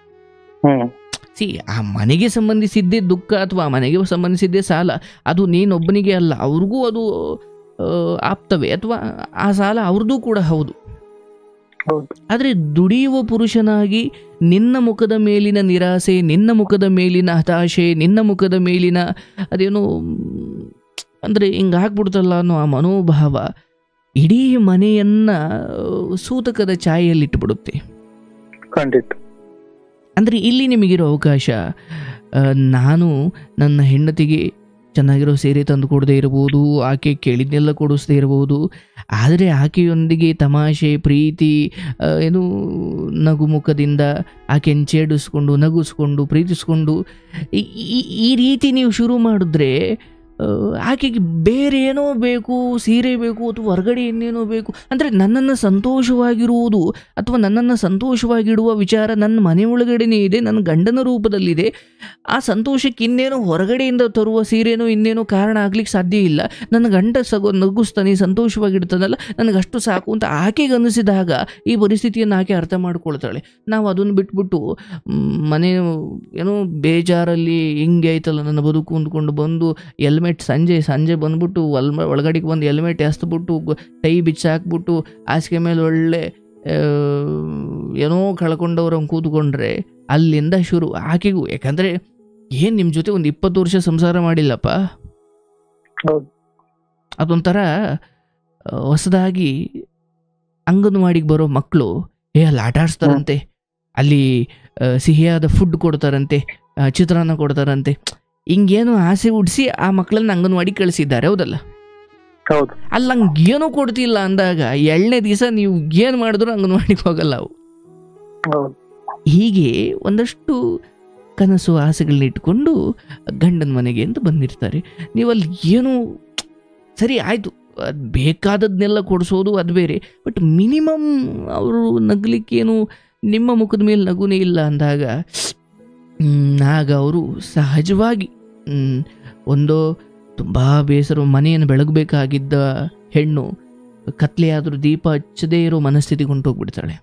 ಆ ಮನೆಗೆ ಸಂಬಂಧಿಸಿದ್ದೇ ದುಃಖ ಅಥವಾ ಮನೆಗೆ ಸಂಬಂಧಿಸಿದ್ದೇ ಸಾಲ, ಅದು ನೀನೊಬ್ಬನಿಗೆ ಅಲ್ಲ, ಅವ್ರಿಗೂ ಅದು ಆಪ್ತವೇ, ಅಥವಾ ಆ ಸಾಲ ಅವ್ರದ್ದು ಕೂಡ ಹೌದು. ಆದರೆ ದುಡಿಯುವ ಪುರುಷನಾಗಿ ನಿನ್ನ ಮುಖದ ಮೇಲಿನ ನಿರಾಸೆ, ನಿನ್ನ ಮುಖದ ಮೇಲಿನ ಹತಾಶೆ, ನಿನ್ನ ಮುಖದ ಮೇಲಿನ ಅದೇನೋ ಅಂದರೆ ಹಿಂಗಾಗ್ಬಿಡ್ತಲ್ಲ ಅನ್ನೋ ಆ ಮನೋಭಾವ ಇಡೀ ಮನೆಯನ್ನ ಸೂತಕದ ಛಾಯೆಯಲ್ಲಿಟ್ಟುಬಿಡುತ್ತೆ.
ಖಂಡಿತ.
ಅಂದರೆ ಇಲ್ಲಿ ನಿಮಗಿರೋ ಅವಕಾಶ, ನಾನು ನನ್ನ ಹೆಂಡತಿಗೆ ಚೆನ್ನಾಗಿರೋ ಸೀರೆ ತಂದು ಕೊಡದೇ ಇರ್ಬೋದು, ಆಕೆ ಕೇಳಿದ್ನೆಲ್ಲ ಕೊಡಿಸ್ದೇ ಇರ್ಬೋದು, ಆದರೆ ಆಕೆಯೊಂದಿಗೆ ತಮಾಷೆ, ಪ್ರೀತಿ, ಏನು ನಗುಮುಖದಿಂದ ಆಕೆಯನ್ನು ಛೇಡಿಸ್ಕೊಂಡು, ನಗಿಸ್ಕೊಂಡು, ಪ್ರೀತಿಸ್ಕೊಂಡು ಈ ರೀತಿ ನೀವು ಶುರು ಮಾಡಿದ್ರೆ ಆಕೆಗೆ ಬೇರೆ ಏನೋ ಬೇಕು, ಸೀರೆ ಬೇಕು ಅಥವಾ ಹೊರಗಡೆ ಇನ್ನೇನೋ ಬೇಕು. ಅಂದರೆ ನನ್ನನ್ನು ಸಂತೋಷವಾಗಿರುವುದು ಅಥವಾ ನನ್ನನ್ನು ಸಂತೋಷವಾಗಿಡುವ ವಿಚಾರ ನನ್ನ ಮನೆ ಒಳಗಡೆನೇ ಇದೆ, ನನ್ನ ಗಂಡನ ರೂಪದಲ್ಲಿದೆ. ಆ ಸಂತೋಷಕ್ಕೆ ಇನ್ನೇನೋ ಹೊರಗಡೆಯಿಂದ ತರುವ ಸೀರೆನೋ ಇನ್ನೇನೋ ಕಾರಣ ಆಗ್ಲಿಕ್ಕೆ ಸಾಧ್ಯ ಇಲ್ಲ. ನನ್ನ ಗಂಡ ನಗುಸ್ತಾನೆ, ಸಂತೋಷವಾಗಿಡ್ತಾನಲ್ಲ, ನನಗಷ್ಟು ಸಾಕು ಅಂತ ಆಕೆಗೆ ಅನ್ನಿಸಿದಾಗ ಈ ಪರಿಸ್ಥಿತಿಯನ್ನು ಆಕೆ ಅರ್ಥ ಮಾಡ್ಕೊಳ್ತಾಳೆ. ನಾವು ಅದನ್ನು ಬಿಟ್ಬಿಟ್ಟು ಮನೆ ಏನೋ ಬೇಜಾರಲ್ಲಿ ಹಿಂಗೆ ಆಯ್ತಲ್ಲ ನನ್ನ ಬದುಕು ಅಂದ್ಕೊಂಡು ಬಂದು ಸಂಜೆ ಬಂದ್ಬಿಟ್ಟು ಒಳಗಡೆಗೆ ಬಂದು ಹೆಲ್ಮೆಟ್ ಎಸ್ಬಿಟ್ಟು ಟೈ ಬಿಚ್ಚಾಕ್ಬಿಟ್ಟು ಹಾಸಿಗೆ ಮೇಲೆ ಒಳ್ಳೆ ಏನೋ ಕಳ್ಕೊಂಡವ್ರಂಗೆ ಕೂತ್ಕೊಂಡ್ರೆ ಅಲ್ಲಿಂದ ಶುರು ಆಕೆಗೂ. ಯಾಕಂದರೆ ಏನು ನಿಮ್ಮ ಜೊತೆ ಒಂದು 20 ವರ್ಷ ಸಂಸಾರ ಮಾಡಿಲ್ಲಪ್ಪ, ಅದೊಂಥರ ಹೊಸದಾಗಿ ಅಂಗನವಾಡಿಗೆ ಬರೋ ಮಕ್ಕಳು ಅಲ್ಲಿ ಆಟ ಆಡಿಸ್ತಾರಂತೆ, ಅಲ್ಲಿ ಸಿಹಿಯಾದ ಫುಡ್ ಕೊಡ್ತಾರಂತೆ, ಚಿತ್ರಾನ್ನ ಕೊಡ್ತಾರಂತೆ, ಹಿಂಗೇನು ಆಸೆ ಹುಡ್ಸಿ ಆ ಮಕ್ಕಳನ್ನ ಅಂಗನವಾಡಿ ಕಳಿಸಿದ್ದಾರೆ. ಹೌದಲ್ಲ? ಅಲ್ಲಿ ಹಂಗೆ ಏನೂ ಕೊಡ್ತಿಲ್ಲ ಅಂದಾಗ 2ನೇ ದಿವಸ ನೀವು ಏನು ಮಾಡಿದ್ರು ಅಂಗನವಾಡಿಗೆ ಹೋಗಲ್ಲ ಅವು. ಹೀಗೆ ಒಂದಷ್ಟು ಕನಸು ಆಸೆಗಳನ್ನ ಇಟ್ಕೊಂಡು ಗಂಡನ ಮನೆಗೆ ಅಂತ ಬಂದಿರ್ತಾರೆ. ನೀವು ಅಲ್ಲಿ ಏನು ಸರಿ ಆಯಿತು, ಅದು ಬೇಕಾದದ್ನೆಲ್ಲ ಕೊಡಿಸೋದು ಅದು ಬೇರೆ, ಬಟ್ ಮಿನಿಮಮ್ ಅವರು ನಗಲಿಕ್ಕೇನು ನಿಮ್ಮ ಮುಖದ ಮೇಲೆ ನಗುನೇ ಇಲ್ಲ ಅಂದಾಗ ಆಗ ಅವರು ಸಹಜವಾಗಿ ಒಂದು ತುಂಬ ಬೇಸರ, ಮನೆಯನ್ನು ಬೆಳಗಬೇಕಾಗಿದ್ದ ಹೆಣ್ಣು ಕತ್ಲೆಯಾದರೂ ದೀಪ ಹಚ್ಚದೇ ಇರೋ ಮನಸ್ಥಿತಿಗೆ ಹೊಂಟೋಗ್ಬಿಡ್ತಾಳೆ.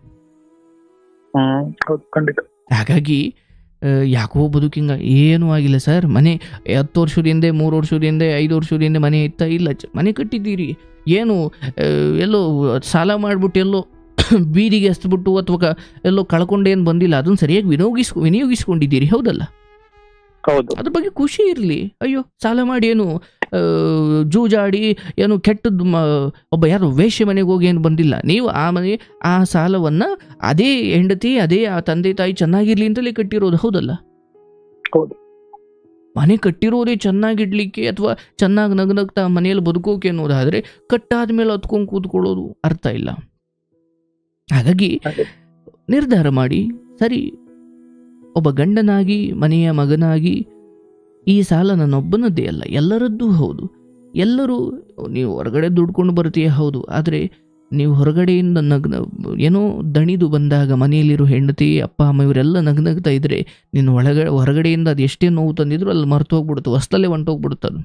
ಹಾಗಾಗಿ ಯಾಕೋ ಬದುಕಿಂಗ ಏನೂ ಆಗಿಲ್ಲ ಸರ್, ಮನೆ 10 ವರ್ಷದ ಹಿಂದೆ, 3 ವರ್ಷದ ಹಿಂದೆ, 5 ವರ್ಷದ ಹಿಂದೆ ಮನೆ ಇತ್ತ, ಇಲ್ಲ ಮನೆ ಕಟ್ಟಿದ್ದೀರಿ, ಏನು ಎಲ್ಲೋ ಸಾಲ ಮಾಡಿಬಿಟ್ಟು ಎಲ್ಲೋ ಬೀದಿಗೆ ಎಸ್ಬಿಟ್ಟು ಅಥವಾ ಎಲ್ಲೋ ಕಳ್ಕೊಂಡೇನು ಬಂದಿಲ್ಲ, ಅದನ್ನು ಸರಿಯಾಗಿ ವಿನಿಯೋಗಿಸ್ಕೊಂಡಿದ್ದೀರಿ. ಹೌದಲ್ಲ?
ಹೌದು.
ಅದ್ರ ಬಗ್ಗೆ ಖುಷಿ ಇರಲಿ. ಅಯ್ಯೋ ಸಾಲ ಮಾಡಿ ಏನು ಜೂಜಾಡಿ ಏನು ಕೆಟ್ಟದ್ದು ಒಬ್ಬ ಯಾರು ವೇಶ್ಯ ಮನೆಗೆ ಹೋಗಿ ಏನು ಬಂದಿಲ್ಲ. ನೀವು ಆ ಸಾಲವನ್ನು ಅದೇ ಹೆಂಡತಿ ಅದೇ ಆ ತಂದೆ ತಾಯಿ ಚೆನ್ನಾಗಿರ್ಲಿ ಅಂತಲೇ ಕಟ್ಟಿರೋದು, ಹೌದಲ್ಲ?
ಹೌದು.
ಮನೆ ಕಟ್ಟಿರೋದೇ ಚೆನ್ನಾಗಿಡ್ಲಿಕ್ಕೆ ಅಥವಾ ಚೆನ್ನಾಗಿ ನಗ್ನಗ್ತಾ ಮನೆಯಲ್ಲಿ ಬದುಕೋಕೆ ಅನ್ನೋದಾದರೆ ಕಟ್ಟಾದ ಮೇಲೆ ಹತ್ಕೊಂಡು ಕೂತ್ಕೊಳ್ಳೋದು ಅರ್ಥ ಇಲ್ಲ. ಹಾಗಾಗಿ ನಿರ್ಧಾರ ಮಾಡಿ, ಸರಿ, ಒಬ್ಬ ಗಂಡನಾಗಿ ಮನೆಯ ಮಗನಾಗಿ ಈ ಸಾಲ ನನ್ನೊಬ್ಬನದ್ದೇ ಅಲ್ಲ, ಎಲ್ಲರದ್ದೂ ಹೌದು. ಎಲ್ಲರೂ ನೀವು ಹೊರಗಡೆ ದುಡ್ಕೊಂಡು ಬರ್ತೀಯ, ಹೌದು, ಆದರೆ ನೀವು ಹೊರಗಡೆಯಿಂದ ಏನೋ ದಣಿದು ಬಂದಾಗ ಮನೆಯಲ್ಲಿರೋ ಹೆಂಡತಿ ಅಪ್ಪ ಅಮ್ಮ ಇವರೆಲ್ಲ ನಗ್ನಗ್ತಾ ಇದ್ರೆ ನೀನು ಹೊರಗಡೆಯಿಂದ ಅದು ಎಷ್ಟೇ ನೋವು ತಂದಿದ್ರು ಅಲ್ಲಿ ಮರ್ತು ಹೋಗ್ಬಿಡುತ್ತೆ, ಹೊಸ್ತಲ್ಲೇ ಹೊಂಟೋಗ್ಬಿಡುತ್ತೆ ಅದು.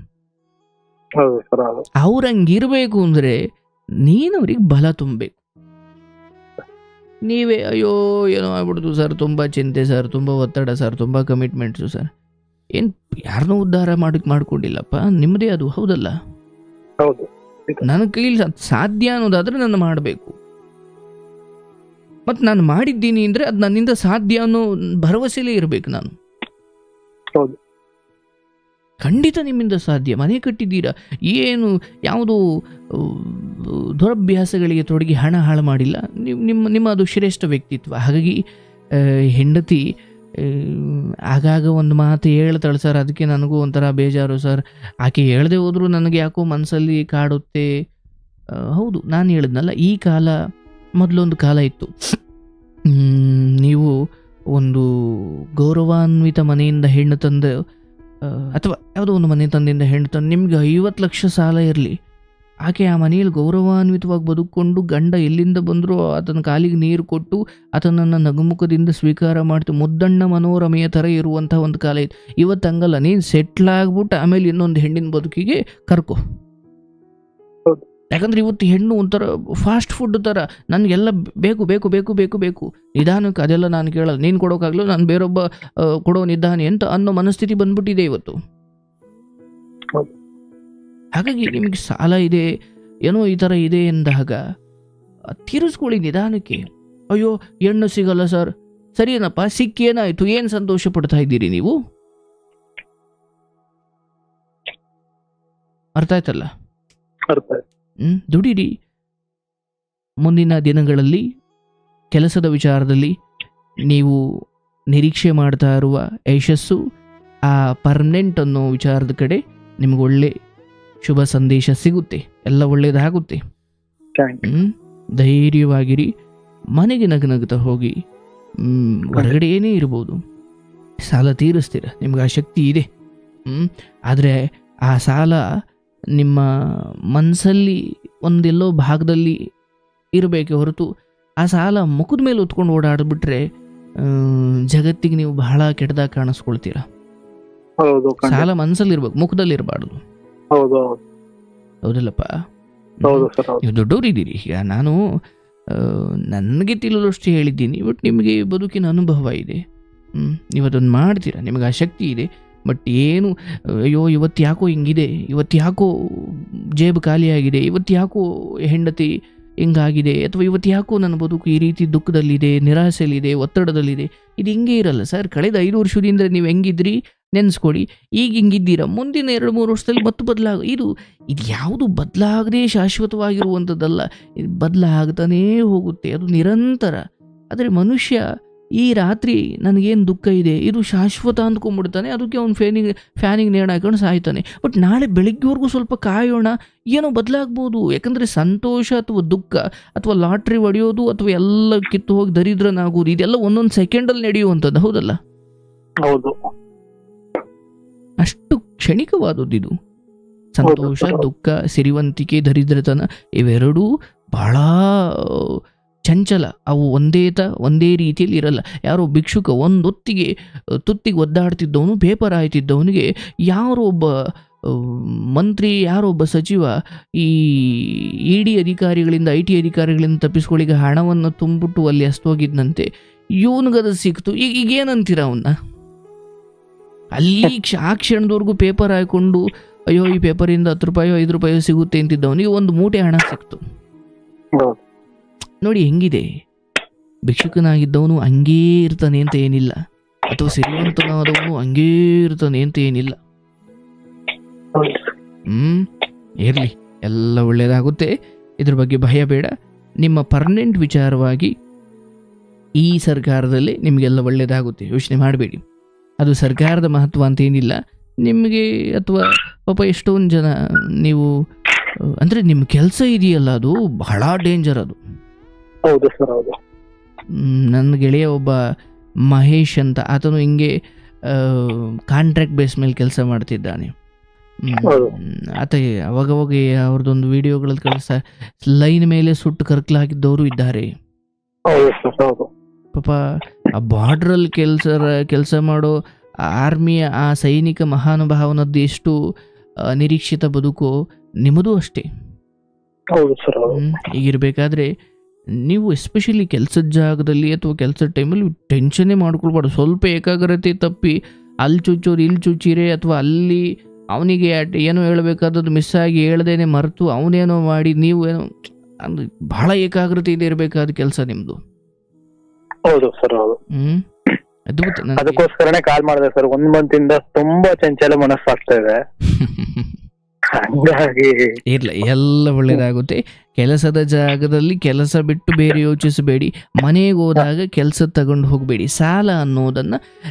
ಅವ್ರಂಗಿರ್ಬೇಕು ಅಂದರೆ ನೀನು ಅವ್ರಿಗೆ ಬಲ ತುಂಬಬೇಕು. ನೀವೇ ಅಯ್ಯೋ ಏನೋ ಆಗ್ಬಿಡ್ತು ಸರ್, ತುಂಬ ಚಿಂತೆ ಸರ್, ತುಂಬ ಒತ್ತಡ ಸರ್, ತುಂಬ ಕಮಿಟ್ಮೆಂಟ್ಸು ಸರ್, ಏನು ಯಾರನ್ನೂ ಉದ್ಧಾರ ಮಾಡ್ಕೊಂಡಿಲ್ಲಪ್ಪ, ನಿಮ್ಮದೇ ಅದು, ಹೌದಲ್ಲ?
ಹೌದು.
ನನ್ನ ಕೈಲಿ ಸಾಧ್ಯ ಅನ್ನೋದಾದ್ರೆ ನಾನು ಮಾಡಬೇಕು, ಮತ್ತು ನಾನು ಮಾಡಿದ್ದೀನಿ ಅಂದರೆ ಅದು ನನ್ನಿಂದ ಸಾಧ್ಯ ಅನ್ನೋ ಭರವಸೆಲೇ ಇರಬೇಕು ನಾನು. ಖಂಡಿತ ನಿಮ್ಮಿಂದ ಸಾಧ್ಯ. ಮನೆ ಕಟ್ಟಿದ್ದೀರಾ, ಏನು ಯಾವುದೋ ದುರಭ್ಯಾಸಗಳಿಗೆ ತೊಡಗಿ ಹಣ ಹಾಳು ಮಾಡಿಲ್ಲ, ನಿಮ್ಮ ಅದು ಶ್ರೇಷ್ಠ ವ್ಯಕ್ತಿತ್ವ. ಹಾಗಾಗಿ ಹೆಂಡತಿ ಆಗಾಗ ಒಂದು ಮಾತು ಹೇಳ್ತಾಳೆ ಸರ್, ಅದಕ್ಕೆ ನನಗೂ ಒಂಥರ ಬೇಜಾರು ಸರ್, ಆಕೆ ಹೇಳದೆ ಹೋದರೂ ನನಗೆ ಯಾಕೋ ಮನಸ್ಸಲ್ಲಿ ಕಾಡುತ್ತೆ. ಹೌದು, ನಾನು ಹೇಳಿದ್ನಲ್ಲ, ಈ ಕಾಲ ಮೊದಲೊಂದು ಕಾಲ ಇತ್ತು, ನೀವು ಒಂದು ಗೌರವಾನ್ವಿತ ಮನೆಯಿಂದ ಹೆಣ್ಣು ತಂದು ಅಥವಾ ಯಾವುದೋ ಒಂದು ಮನೆ ತಂದೆಯಿಂದ ಹೆಣ್ಣು ತಂದು ನಿಮ್ಗೆ 50 ಲಕ್ಷ ಸಾಲ ಇರಲಿ, ಆಕೆ ಆ ಮನೆಯಲ್ಲಿ ಗೌರವಾನ್ವಿತವಾಗಿ ಬದುಕೊಂಡು ಗಂಡ ಎಲ್ಲಿಂದ ಬಂದರೂ ಆತನ ಕಾಲಿಗೆ ನೀರು ಕೊಟ್ಟು ಆತನನ್ನು ನಗುಮುಖದಿಂದ ಸ್ವೀಕಾರ ಮಾಡ್ತು, ಮುದ್ದಣ್ಣ ಮನೋರಮೆಯ ಥರ ಇರುವಂಥ ಒಂದು ಕಾಲ ಇತ್ತು. ಇವತ್ತು ಹಂಗಲ್ಲ, ನೀನು ಸೆಟ್ಲ್ ಆಗ್ಬಿಟ್ಟು ಆಮೇಲೆ ಇನ್ನೊಂದು ಹೆಣ್ಣಿನ ಬದುಕಿಗೆ ಕರ್ಕೊ. ಯಾಕಂದ್ರೆ ಇವತ್ತು ಹೆಣ್ಣು ಒಂಥರ ಫಾಸ್ಟ್ ಫುಡ್ ಥರ, ನನಗೆಲ್ಲ ಬೇಕು ಬೇಕು ಬೇಕು ಬೇಕು ಬೇಕು, ನಿಧಾನಕ್ಕೆ ಅದೆಲ್ಲ ನಾನು ಕೇಳಲ್ಲ, ನೀನು ಕೊಡೋಕ್ಕಾಗಲ್ಲ, ನಾನು ಬೇರೊಬ್ಬ ಕೊಡೋ ನಿಧಾನ ಅಂತ ಅನ್ನೋ ಮನಸ್ಥಿತಿ ಬಂದ್ಬಿಟ್ಟಿದೆ ಇವತ್ತು. ಹಾಗಾಗಿ ನಿಮಗೆ ಸಾಲ ಇದೆ, ಏನೋ ಈ ಥರ ಇದೆ ಎಂದಾಗ ತೀರಿಸ್ಕೊಳ್ಳಿ ನಿಧಾನಕ್ಕೆ. ಅಯ್ಯೋ ಹೆಣ್ಣು ಸಿಗಲ್ಲ ಸರ್, ಸರಿನಪ್ಪ, ಸಿಕ್ಕೇನಾಯಿತು, ಏನು ಸಂತೋಷ ಪಡ್ತಾ ಇದ್ದೀರಿ ನೀವು? ಅರ್ಥ ಆಯ್ತಲ್ಲ? ದುಡಿರಿ. ಮುಂದಿನ ದಿನಗಳಲ್ಲಿ ಕೆಲಸದ ವಿಚಾರದಲ್ಲಿ ನೀವು ನಿರೀಕ್ಷೆ ಮಾಡ್ತಾ ಇರುವ ಯಶಸ್ಸು, ಆ ಪರ್ಮನೆಂಟ್ ಅನ್ನೋ ವಿಚಾರದ ಕಡೆ ನಿಮ್ಗೆ ಒಳ್ಳೆ ಶುಭ ಸಂದೇಶ ಸಿಗುತ್ತೆ, ಎಲ್ಲ ಒಳ್ಳೇದಾಗುತ್ತೆ. ಧೈರ್ಯವಾಗಿರಿ, ಮನೆಗೆ ನಗನಗ್ತಾ ಹೋಗಿ. ಹೊರಗಡೆ ಏನೇ ಇರ್ಬೋದು, ಸಾಲ ತೀರಿಸ್ತೀರ, ನಿಮ್ಗೆ ಆ ಶಕ್ತಿ ಇದೆ. ಆದರೆ ಆ ಸಾಲ ನಿಮ್ಮ ಮನಸ್ಸಲ್ಲಿ ಒಂದೆಲ್ಲೋ ಭಾಗದಲ್ಲಿ ಇರಬೇಕೆ ಹೊರತು ಆ ಸಾಲ ಮುಖದ ಮೇಲೆ ಹೊತ್ಕೊಂಡು ಓಡಾಡ್ಬಿಟ್ರೆ ಜಗತ್ತಿಗೆ ನೀವು ಬಹಳ ಕೆಟ್ಟದಾಗ ಕಾಣಿಸ್ಕೊಳ್ತೀರ. ಸಾಲ ಮನಸ್ಸಲ್ಲಿ ಇರ್ಬೇಕು, ಮುಖದಲ್ಲಿ ಇರಬಾರ್ದು. ಹೌದಲ್ಲಪ್ಪ? ನೀವು ದೊಡ್ಡವರಿದ್ದೀರಿ. ಈಗ ನಾನು ನನಗೆ ತಿಳಿದಷ್ಟು ಹೇಳಿದ್ದೀನಿ, ಬಟ್ ನಿಮಗೆ ಬದುಕಿನ ಅನುಭವ ಇದೆ. ನೀವು ಅದನ್ನು ಮಾಡ್ತೀರಾ, ನಿಮಗೆ ಆ ಶಕ್ತಿ ಇದೆ. ಬಟ್ ಏನು ಅಯ್ಯೋ ಇವತ್ತು ಯಾಕೋ ಹಿಂಗಿದೆ, ಇವತ್ತು ಯಾಕೋ ಜೇಬು ಖಾಲಿಯಾಗಿದೆ, ಇವತ್ತು ಯಾಕೋ ಹೆಂಡತಿ ಹಿಂಗಾಗಿದೆ, ಅಥವಾ ಇವತ್ತು ಯಾಕೋ ನನ್ನ ಬದುಕು ಈ ರೀತಿ ದುಃಖದಲ್ಲಿದೆ, ನಿರಾಸೆಯಲ್ಲಿದೆ, ಒತ್ತಡದಲ್ಲಿದೆ, ಇದು ಹಿಂಗೆ ಇರಲ್ಲ ಸರ್. ಕಳೆದ 5 ವರ್ಷದಿಂದ ನೀವು ಹೆಂಗಿದ್ರಿ ನೆನೆಸ್ಕೊಳ್ಳಿ, ಈಗ ಹಿಂಗಿದ್ದೀರಾ, ಮುಂದಿನ 2-3 ವರ್ಷದಲ್ಲಿ ಇದು ಯಾವುದು ಬದಲಾಗದೆ ಶಾಶ್ವತವಾಗಿರುವಂಥದ್ದಲ್ಲ, ಇದು ಬದಲಾಗ್ತಾನೇ ಹೋಗುತ್ತೆ, ಅದು ನಿರಂತರ. ಆದರೆ ಮನುಷ್ಯ ಈ ರಾತ್ರಿ ನನಗೇನು ದುಃಖ ಇದೆ ಇದು ಶಾಶ್ವತ ಅಂದ್ಕೊಂಡ್ಬಿಡ್ತಾನೆ, ಅದಕ್ಕೆ ಅವ್ನು ಫ್ಯಾನಿಗೆ ನೇಣು ಹಾಕೊಂಡು ಸಾಯ್ತಾನೆ. ಬಟ್ ನಾಳೆ ಬೆಳಿಗ್ಗೆವರೆಗೂ ಸ್ವಲ್ಪ ಕಾಯೋಣ, ಏನೋ ಬದಲಾಗ್ಬೋದು. ಯಾಕಂದರೆ ಸಂತೋಷ ಅಥವಾ ದುಃಖ ಅಥವಾ ಲಾಟ್ರಿ ಹೊಡೆಯೋದು ಅಥವಾ ಎಲ್ಲ ಕಿತ್ತು ಹೋಗಿ ದರಿದ್ರನಾಗೋದು ಇದೆಲ್ಲ ಒಂದೊಂದು ಸೆಕೆಂಡಲ್ಲಿ ನಡೆಯುವಂಥದ್ದು, ಹೌದಲ್ಲ?
ಹೌದು.
ಅಷ್ಟು ಕ್ಷಣಿಕವಾದದ್ದು ಇದು. ಸಂತೋಷ, ದುಃಖ, ಸಿರಿವಂತಿಕೆ, ದರಿದ್ರತನ ಇವೆರಡೂ ಬಹಳ ಚಂಚಲ. ಅವು ಒಂದೇ ರೀತಿಯಲ್ಲಿ ಇರಲ್ಲ. ಯಾರೋ ಭಿಕ್ಷುಕ ಒಂದೊತ್ತಿಗೆ ತುತ್ತಿಗೆ ಒದ್ದಾಡ್ತಿದ್ದವನು, ಪೇಪರ್ ಆಯ್ತಿದ್ದವನಿಗೆ ಯಾರೋ ಒಬ್ಬ ಮಂತ್ರಿ, ಯಾರೊಬ್ಬ ಸಚಿವ ಈ ED ಅಧಿಕಾರಿಗಳಿಂದ, IT ಅಧಿಕಾರಿಗಳಿಂದ ತಪ್ಪಿಸ್ಕೊಳ್ಳಿಗೆ ಹಣವನ್ನು ತುಂಬಿಟ್ಟು ಅಲ್ಲಿ ಅಸ್ತೋಗಿದ್ದಂತೆ, ಇವನಿಗದು ಸಿಕ್ತು. ಈಗೇನಂತೀರ ಅವನ್ನ? ಅಲ್ಲಿ ಆ ಕ್ಷಣದವರೆಗೂ ಪೇಪರ್ ಹಾಕೊಂಡು ಅಯ್ಯೋ ಈ ಪೇಪರಿಂದ 10 ರೂಪಾಯೋ 5 ರೂಪಾಯೋ ಸಿಗುತ್ತೆ ಅಂತಿದ್ದವನಿಗೆ ಒಂದು ಮೂಟೆ ಹಣ ಸಿಕ್ತು. ನೋಡಿ ಹೆಂಗಿದೆ. ಭಿಕ್ಷುಕನಾಗಿದ್ದವನು ಹಂಗೇ ಇರ್ತಾನೆ ಅಂತ ಏನಿಲ್ಲ, ಅಥವಾ ಸಿರಿವಂತನಾದವನು ಹಂಗೇ ಇರ್ತಾನೆ ಅಂತ ಏನಿಲ್ಲ. ಇರಲಿ, ಎಲ್ಲ ಒಳ್ಳೆಯದಾಗುತ್ತೆ, ಇದ್ರ ಬಗ್ಗೆ ಭಯ ಬೇಡ. ನಿಮ್ಮ ಪರ್ಮನೆಂಟ್ ವಿಚಾರವಾಗಿ ಈ ಸರ್ಕಾರದಲ್ಲಿ ನಿಮಗೆಲ್ಲ ಒಳ್ಳೆಯದಾಗುತ್ತೆ, ಯೋಚನೆ ಮಾಡಬೇಡಿ. ಅದು ಸರ್ಕಾರದ ಮಹತ್ವ ಅಂತ ಏನಿಲ್ಲ ನಿಮಗೆ, ಅಥವಾ ಪಾಪ ಎಷ್ಟೊಂದು ಜನ ನೀವು ಅಂದರೆ ನಿಮ್ಮ ಕೆಲಸ ಇದೆಯಲ್ಲ ಅದು ಬಹಳ ಡೇಂಜರ್ ಅದು.
ಹೌದು ಸರ್, ಹೌದು.
ನನ್ನ ಗೆಳೆಯ ಒಬ್ಬ ಮಹೇಶ್ ಅಂತ, ಆತನು ಹಿಂಗೆ ಕಾಂಟ್ರಾಕ್ಟ್ ಬೇಸ್ ಮೇಲೆ ಕೆಲಸ ಮಾಡ್ತಿದ್ದಾನೆ. ಆತ ಅವಾಗವಾಗ ಅವ್ರದ್ದೊಂದು ವಿಡಿಯೋಗಳಲ್ಲಿ ಕಳಿಸ ಲೈನ್ ಮೇಲೆ ಸುಟ್ಟು ಕರ್ಕಲಾಗಿದ್ದವರು ಇದ್ದಾರೆ ಪಾಪ. ಆ ಬಾರ್ಡ್ರಲ್ಲಿ ಕೆಲಸ ಮಾಡೋ ಆರ್ಮಿಯ ಆ ಸೈನಿಕ ಮಹಾನುಭಾವನದ್ದು ಎಷ್ಟು ನಿರೀಕ್ಷಿತ ಬದುಕು ನಿಮ್ಮದು ಅಷ್ಟೇ. ಹೀಗಿರ್ಬೇಕಾದ್ರೆ ನೀವು ಎಸ್ಪೆಷಲಿ ಕೆಲಸದ ಜಾಗದಲ್ಲಿ ಅಥವಾ ಕೆಲಸದ ಟೈಮಲ್ಲಿ ಟೆನ್ಷನ್ನೇ ಮಾಡ್ಕೊಳ್ಬಾರ್ದು. ಸ್ವಲ್ಪ ಏಕಾಗ್ರತೆ ತಪ್ಪಿ ಅಲ್ಲಿ ಚುಚ್ಚೋದು ಇಲ್ಲಿ ಚುಚ್ಚಿರೆ, ಅಥವಾ ಅಲ್ಲಿ ಅವನಿಗೆ ಏನೋ ಹೇಳಬೇಕಾದದ್ದು ಮಿಸ್ ಆಗಿ ಹೇಳ್ದೇನೆ ಮರೆತು ಅವನೇನೋ ಮಾಡಿ ನೀವು ಏನೋ ಅಂದ್ರೆ ಬಹಳ ಏಕಾಗ್ರತೆಯಿಂದ ಇರಬೇಕಾದ ಕೆಲಸ ನಿಮ್ದು.
ಹೌದು ಸರ್, ಹೌದು. ಅದಕ್ಕೋಸ್ಕರನೇ ಕಾಲ್ ಮಾಡಿದೆ ಸರ್. 1 ಮಂತ್ ಇಂದ ತುಂಬಾ ಚಂಚಲ ಮನಸ್ಸಾಗ್ತಾ ಇದೆ. ಹಂಗಾಗಿ
ಇರ್ಲ, ಎಲ್ಲ ಒಳ್ಳೇದಾಗುತ್ತೆ. ಕೆಲಸದ ಜಾಗದಲ್ಲಿ ಕೆಲಸ ಬಿಟ್ಟು ಬೇರೆ ಯೋಚಿಸಬೇಡಿ. ಮನೆಗೆ ಹೋದಾಗ ಕೆಲಸ ತಗೊಂಡು ಹೋಗಬೇಡಿ. ಸಾಲ ಅನ್ನೋದನ್ನ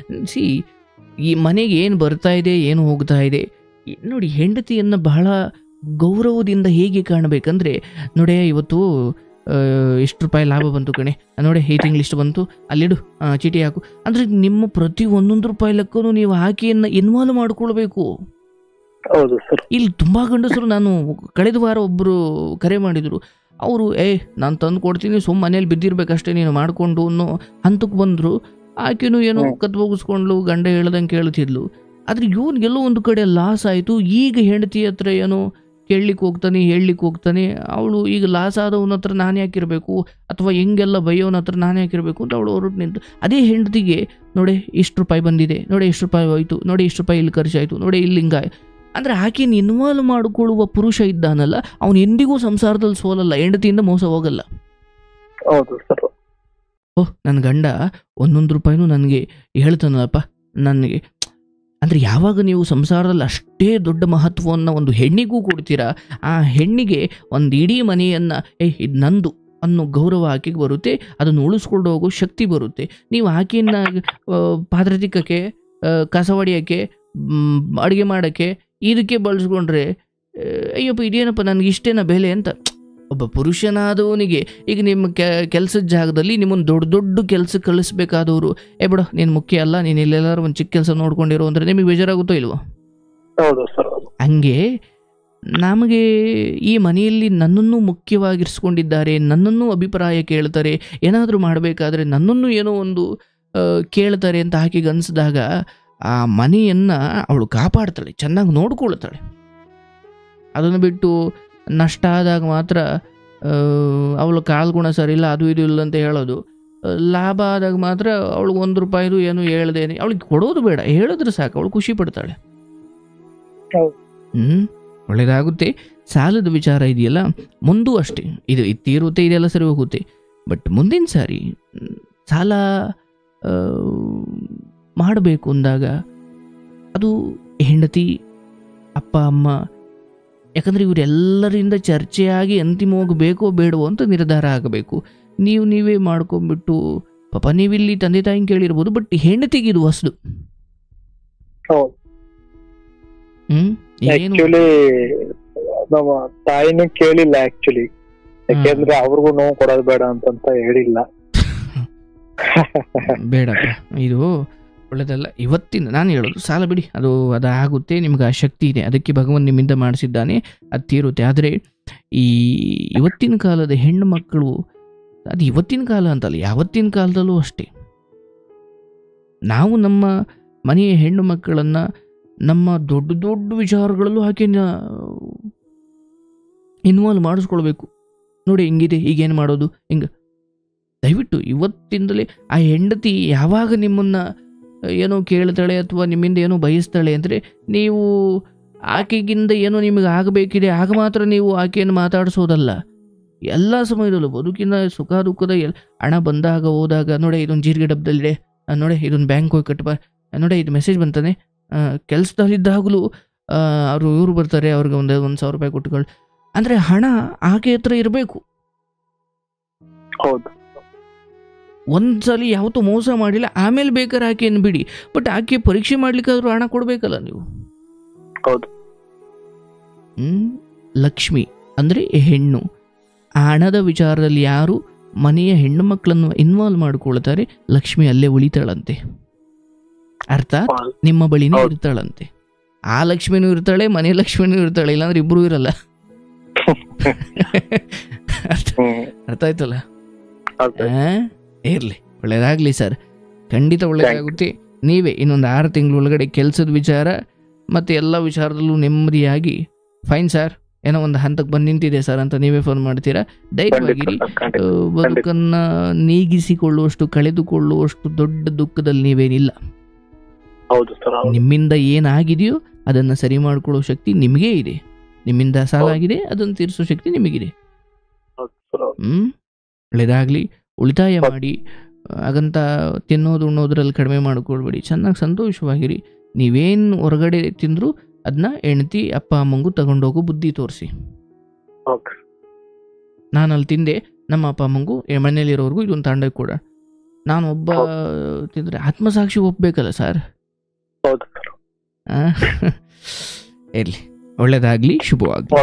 ಈ ಮನೆಗೆ ಏನು ಬರ್ತಾ ಇದೆ ಏನು ಹೋಗ್ತಾ ಇದೆ ನೋಡಿ. ಹೆಂಡತಿಯನ್ನ ಬಹಳ ಗೌರವದಿಂದ ಹೇಗೆ ಕಾಣಬೇಕಂದ್ರೆ, ನೋಡೇ ಇವತ್ತು ಎಷ್ಟು ರೂಪಾಯಿ ಲಾಭ ಬಂತು ಕಣೆ, ನೋಡಿ ಈ ತಿಂಗಳು ಇಷ್ಟು ಬಂತು, ಅಲ್ಲಿಡು ಚೀಟಿ ಹಾಕು ಅಂದ್ರೆ ನಿಮ್ಮ ಪ್ರತಿ 1 ರೂಪಾಯಿ ಲೆಕ್ಕನು ನೀವು ಆಕೆಯನ್ನ ಇನ್ವಾಲ್ವ್ ಮಾಡ್ಕೊಳ್ಬೇಕು.
ಹೌದು ಸರ್.
ಇಲ್ಲಿ ತುಂಬಾ ಗಂಡಸರು, ನಾನು ಕಳೆದ ವಾರ ಒಬ್ಬರು ಕರೆ ಮಾಡಿದ್ರು, ಅವರು ನಾನು ತಂದು ಕೊಡ್ತೀನಿ ಮನೇಲಿ ಬಿದ್ದಿರ್ಬೇಕಷ್ಟೇ ನೀನು ಮಾಡಿಕೊಂಡು ಅನ್ನೋ ಹಂತಕ್ಕೆ ಬಂದರು. ಆಕೆನೂ ಏನೋ ಕತ್ಬೋಗಿಸ್ಕೊಂಡ್ಲು, ಗಂಡ ಹೇಳ್ದಂಗೆ ಕೇಳ್ತಿದ್ಲು. ಆದರೆ ಇವನಿಗೆಲ್ಲೋ ಒಂದು ಕಡೆ ಲಾಸ್ ಆಯಿತು. ಈಗ ಹೆಂಡತಿ ಹತ್ರ ಏನೋ ಹೇಳಲಿಕ್ಕೆ ಹೋಗ್ತಾನೆ. ಅವಳು ಈಗ ಲಾಸ್ ಆದವನ ಹತ್ರ ನಾನು ಯಾಕಿರಬೇಕು, ಅಥವಾ ಹೆಂಗೆಲ್ಲ ಬೈಯೋನ ಹತ್ರ ನಾನು ಯಾಕಿರಬೇಕು ಅಂತ ಅವಳು ಹೊರಟು ನಿಂತು. ಅದೇ ಹೆಂಡತಿಗೆ ನೋಡಿ ಇಷ್ಟು ರೂಪಾಯಿ ಬಂದಿದೆ, ನೋಡಿ ಎಷ್ಟು ರೂಪಾಯಿ ಹೋಯ್ತು, ನೋಡಿ ಇಷ್ಟು ರೂಪಾಯಿ ಇಲ್ಲಿ ಖರ್ಚಾಯಿತು, ನೋಡಿ ಇಲ್ಲಿ ಹಿಂಗ ಅಂದರೆ ಆಕೆನ ಇನ್ವಾಲ್ವ್ ಮಾಡಿಕೊಳ್ಳುವ ಪುರುಷ ಇದ್ದಾನಲ್ಲ, ಅವನು ಎಂದಿಗೂ ಸಂಸಾರದಲ್ಲಿ ಸೋಲಲ್ಲ, ಹೆಂಡತಿಯಿಂದ ಮೋಸ ಹೋಗಲ್ಲ.
ಹೌದು ಸರ್.
ನನ್ನ ಗಂಡ 1 ರೂಪಾಯಿನೂ ನನಗೆ ಹೇಳ್ತಾನಲ್ಲಪ್ಪ ನನಗೆ. ಅಂದರೆ ಯಾವಾಗ ನೀವು ಸಂಸಾರದಲ್ಲಿ ಅಷ್ಟೇ ದೊಡ್ಡ ಮಹತ್ವವನ್ನು ಒಂದು ಹೆಣ್ಣಿಗೂ ಕೊಡ್ತೀರಾ, ಆ ಹೆಣ್ಣಿಗೆ ಒಂದು ಇಡೀ ಮನೆಯನ್ನು ಇದು ನಂದು ಅನ್ನೋ ಗೌರವ ಆಕೆಗೆ ಬರುತ್ತೆ. ಅದನ್ನು ಉಳಿಸ್ಕೊಂಡು ಹೋಗೋ ಶಕ್ತಿ ಬರುತ್ತೆ. ನೀವು ಆಕೆಯನ್ನು ಪಾತ್ರೆ ತಿಕ್ಕಕ್ಕೆ, ಕಸ ಹೊಡಿಯೋಕ್ಕೆ, ಅಡುಗೆ ಮಾಡೋಕ್ಕೆ ಇದಕ್ಕೆ ಬಳಸ್ಕೊಂಡ್ರೆ ಅಯ್ಯಪ್ಪ ಇದೇನಪ್ಪ ನನಗೆ ಇಷ್ಟೇನ ಬೆಲೆ ಅಂತ. ಒಬ್ಬ ಪುರುಷನಾದವನಿಗೆ ಈಗ ನಿಮ್ಮ ಕೆಲಸದ ಜಾಗದಲ್ಲಿ ನಿಮ್ಮನ್ನು ದೊಡ್ಡ ಕೆಲಸ ಕಳಿಸ್ಬೇಕಾದವರು, ಬಿಡೋ ನೀನು ಮುಖ್ಯ ಅಲ್ಲ, ನೀನು ಇಲ್ಲೆಲ್ಲರೂ ಒಂದು ಚಿಕ್ಕ ಕೆಲಸ ನೋಡ್ಕೊಂಡಿರೋ ಅಂದರೆ ನಿಮಗೆ ಬೇಜಾರಾಗುತ್ತೋ ಇಲ್ವೋ?
ಹೌದು ಸರ್.
ಹಂಗೆ ನಮಗೆ ಈ ಮನೆಯಲ್ಲಿ ನನ್ನನ್ನು ಮುಖ್ಯವಾಗಿರಿಸ್ಕೊಂಡಿದ್ದಾರೆ, ನನ್ನನ್ನು ಅಭಿಪ್ರಾಯ ಕೇಳ್ತಾರೆ, ಏನಾದರೂ ಮಾಡಬೇಕಾದ್ರೆ ನನ್ನನ್ನು ಏನೋ ಒಂದು ಕೇಳ್ತಾರೆ ಅಂತ ಆಕೆಗೆ ಅನಿಸಿದಾಗ ಆ ಮನೆಯನ್ನು ಅವಳು ಕಾಪಾಡ್ತಾಳೆ, ಚೆನ್ನಾಗಿ ನೋಡ್ಕೊಳ್ತಾಳೆ. ಅದನ್ನು ಬಿಟ್ಟು ನಷ್ಟ ಆದಾಗ ಮಾತ್ರ ಅವಳು ಕಾಲ್ಗುಣ ಸರಿಯಿಲ್ಲ, ಅದು ಇದು ಇಲ್ಲ ಅಂತ ಹೇಳೋದು. ಲಾಭ ಆದಾಗ ಮಾತ್ರ ಅವಳು 1 ರೂಪಾಯಿದು ಏನು ಹೇಳ್ದೇನೆ, ಅವಳಿಗೆ ಕೊಡೋದು ಬೇಡ, ಹೇಳಿದ್ರೆ ಸಾಕು, ಅವಳು ಖುಷಿ ಪಡ್ತಾಳೆ. ಒಳ್ಳೇದಾಗುತ್ತೆ. ಸಾಲದ ವಿಚಾರ ಇದೆಯಲ್ಲ, ಮುಂದೂ ಅಷ್ಟೇ, ಇದು ತೀರುತ್ತೆ, ಇದೆಲ್ಲ ಸರಿ ಹೋಗುತ್ತೆ. ಬಟ್ ಮುಂದಿನ ಸಾರಿ ಸಾಲ ಮಾಡಬೇಕು ಅಂದಾಗ ಅದು ಹೆಂಡತಿ, ಅಪ್ಪ ಅಮ್ಮ, ಯಾಕಂದರೆ ಇವರೆಲ್ಲರಿಂದ ಚರ್ಚೆಯಾಗಿ ಅಂತಿಮವಾಗಿ ಬೇಕೋ ಬೇಡವೋ ಅಂತ ನಿರ್ಧಾರ ಆಗಬೇಕು. ನೀವೇ ಮಾಡ್ಕೊಂಡ್ಬಿಟ್ಟು ಪಾಪ ನೀವಿಲ್ಲಿ ತಂದೆ ತಾಯಿ ಕೇಳಿರ್ಬೋದು, ಬಟ್ ಹೆಂಡತಿಗೆ ಇದು ಹೊಸದು.
ನಮ್ಮ ತಾಯಿನೂ ಕೇಳಿಲ್ಲ ಆಕ್ಚುಲಿ, ಯಾಕೆಂದ್ರೆ ಅವ್ರಿಗೂ ನೋವು ಕೊಡೋದು ಬೇಡ ಅಂತ ಹೇಳಿಲ್ಲ.
ಬೇಡಪ್ಪ, ಇದು ಒಳ್ಳೆದಲ್ಲ. ಇವತ್ತಿನ ನಾನು ಹೇಳೋದು, ಸಾಲ ಬಿಡಿ, ಅದಾಗುತ್ತೆ, ನಿಮ್ಗೆ ಆ ಶಕ್ತಿ ಇದೆ, ಅದಕ್ಕೆ ಭಗವಂತ ನಿಮ್ಮಿಂದ ಮಾಡಿಸಿದ್ದಾನೆ, ಅದು ತೀರುತ್ತೆ. ಆದರೆ ಇವತ್ತಿನ ಕಾಲದ ಹೆಣ್ಣು ಮಕ್ಕಳು, ಅದು ಇವತ್ತಿನ ಕಾಲ ಅಂತಲ್ಲ, ಯಾವತ್ತಿನ ಕಾಲದಲ್ಲೂ ಅಷ್ಟೇ, ನಾವು ನಮ್ಮ ಮನೆಯ ಹೆಣ್ಣು ಮಕ್ಕಳನ್ನು ನಮ್ಮ ದೊಡ್ಡ ವಿಚಾರಗಳಲ್ಲೂ ಹಾಕಿ ಇನ್ವಾಲ್ವ್ ಮಾಡಿಸ್ಕೊಳ್ಬೇಕು. ನೋಡಿ ಹಿಂಗಿದೆ, ಈಗೇನು ಮಾಡೋದು, ಹಿಂಗೆ ದಯವಿಟ್ಟು ಇವತ್ತಿಂದಲೇ ಆ ಹೆಂಡತಿ ಯಾವಾಗ ನಿಮ್ಮನ್ನು ಏನೋ ಕೇಳ್ತಾಳೆ ಅಥವಾ ನಿಮ್ಮಿಂದ ಏನೋ ಬಯಸ್ತಾಳೆ ಅಂದರೆ, ನೀವು ಆಕೆಗಿಂದ ಏನೋ ನಿಮಗೆ ಆಗಬೇಕಿದೆ ಆಗ ಮಾತ್ರ ನೀವು ಆಕೆಯನ್ನು ಮಾತಾಡಿಸೋದಲ್ಲ. ಎಲ್ಲ ಸಮಯದಲ್ಲೂ ಬದುಕಿನ ಸುಖ ದುಃಖದ ಹಣ ಬಂದಾಗ ಹೋದಾಗ, ನೋಡಿ ಇದೊಂದು ಜೀರಿಗೆ ಡಬ್ಬದಲ್ಲಿದೆ, ನೋಡಿ ಇದೊಂದು ಬ್ಯಾಂಕ್ ಹೋಗಿ ಕಟ್ಟಬ, ನೋಡಿ ಇದು ಮೆಸೇಜ್ ಬಂತಾನೆ, ಕೆಲಸದಲ್ಲಿದ್ದಾಗಲೂ ಅವರು ಇವರು ಬರ್ತಾರೆ, ಅವ್ರಿಗೆ ಒಂದು 1,000 ರೂಪಾಯಿ ಕೊಟ್ಟುಕೊಳ್ಳಿ ಅಂದರೆ ಹಣ ಆಕೆ ಹತ್ರ ಇರಬೇಕು.
ಹೌದು
ಒಂದ್ಸಲಿ ಯಾವತ್ತೂ ಮೋಸ ಮಾಡಿಲ್ಲ, ಆಮೇಲೆ ಬೇಕಾದ್ರೆ ಆಕೆಯನ್ನು ಬಿಡಿ, ಬಟ್ ಆಕೆ ಪರೀಕ್ಷೆ ಮಾಡ್ಲಿಕ್ಕಾದ್ರೂ ಹಣ ಕೊಡಬೇಕಲ್ಲ ನೀವು.
ಹೌದು
ಲಕ್ಷ್ಮಿ ಅಂದರೆ ಹೆಣ್ಣು. ಆ ಹಣದ ವಿಚಾರದಲ್ಲಿ ಯಾರು ಮನೆಯ ಹೆಣ್ಣು ಮಕ್ಕಳನ್ನು ಇನ್ವಾಲ್ವ್ ಮಾಡ್ಕೊಳ್ತಾರೆ, ಲಕ್ಷ್ಮಿ ಅಲ್ಲೇ ಉಳಿತಾಳಂತೆ. ಅರ್ಥಾತ್ ನಿಮ್ಮ ಬಳಿನೇ ಇರ್ತಾಳಂತೆ. ಆ ಲಕ್ಷ್ಮಿನೂ ಇರ್ತಾಳೆ, ಮನೆ ಲಕ್ಷ್ಮಿನೂ ಇರ್ತಾಳೆ, ಇಲ್ಲಾಂದ್ರೆ ಇಬ್ರು ಇರಲ್ಲ. ಅರ್ಥ ಆಯ್ತಲ್ಲ? ಇರ್ಲಿ, ಒಳ್ಳೇದಾಗ್ಲಿ ಸರ್, ಖಂಡಿತ ಒಳ್ಳೇದಾಗುತ್ತೆ. ನೀವೇ ಇನ್ನೊಂದು 6 ತಿಂಗಳ ಒಳಗಡೆ ಕೆಲಸದ ವಿಚಾರ ಮತ್ತು ಎಲ್ಲ ವಿಚಾರದಲ್ಲೂ ನೆಮ್ಮದಿಯಾಗಿ ಫೈನ್ ಸರ್, ಏನೋ ಒಂದು ಹಂತಕ್ಕೆ ಬಂದು ನಿಂತಿದೆ ಸರ್ ಅಂತ ನೀವೇ ಫೋನ್ ಮಾಡ್ತೀರಾ. ಧೈರ್ಯವಾಗಿರಿ. ಬದುಕನ್ನು ನೀಗಿಸಿಕೊಳ್ಳುವಷ್ಟು, ಕಳೆದುಕೊಳ್ಳುವಷ್ಟು ದೊಡ್ಡ ದುಃಖದಲ್ಲಿ ನೀವೇನಿಲ್ಲ. ನಿಮ್ಮಿಂದ ಏನಾಗಿದೆಯೋ ಅದನ್ನು ಸರಿ ಮಾಡ್ಕೊಳ್ಳೋ ಶಕ್ತಿ ನಿಮಗೇ ಇದೆ. ನಿಮ್ಮಿಂದ ಸಾಲ ಆಗಿದೆ, ಅದನ್ನು ತೀರಿಸೋ ಶಕ್ತಿ ನಿಮಗಿದೆ. ಒಳ್ಳೇದಾಗಲಿ. ಉಳಿತಾಯ ಮಾಡಿ, ಹಾಗಂತ ತಿನ್ನೋದು ಉಣ್ಣೋದ್ರಲ್ಲಿ ಕಡಿಮೆ ಮಾಡ್ಕೊಳ್ಬೇಡಿ. ಚೆನ್ನಾಗಿ ಸಂತೋಷವಾಗಿರಿ. ನೀವೇನು ಹೊರಗಡೆ ತಿಂದರೂ ಅದನ್ನ ಹೆಂಡತಿ ಅಪ್ಪ ಅಮ್ಮಂಗೂ ತಗೊಂಡೋಗೋ ಬುದ್ಧಿ ತೋರಿಸಿ. ನಾನು ಅಲ್ಲಿ ತಿಂದೆ, ನಮ್ಮ ಅಪ್ಪ ಅಮ್ಮಂಗೂ ಮನೇಲಿರೋರ್ಗೂ ಇದೊಂದು ತಾಂಡೋಗಿ ಕೊಡ. ನಾನು ಒಬ್ಬ ತಿಂದರೆ ಆತ್ಮಸಾಕ್ಷಿ ಒಪ್ಪಬೇಕಲ್ಲ ಸರ್. ಇರಲಿ, ಒಳ್ಳೇದಾಗಲಿ, ಶುಭವಾಗಲಿ.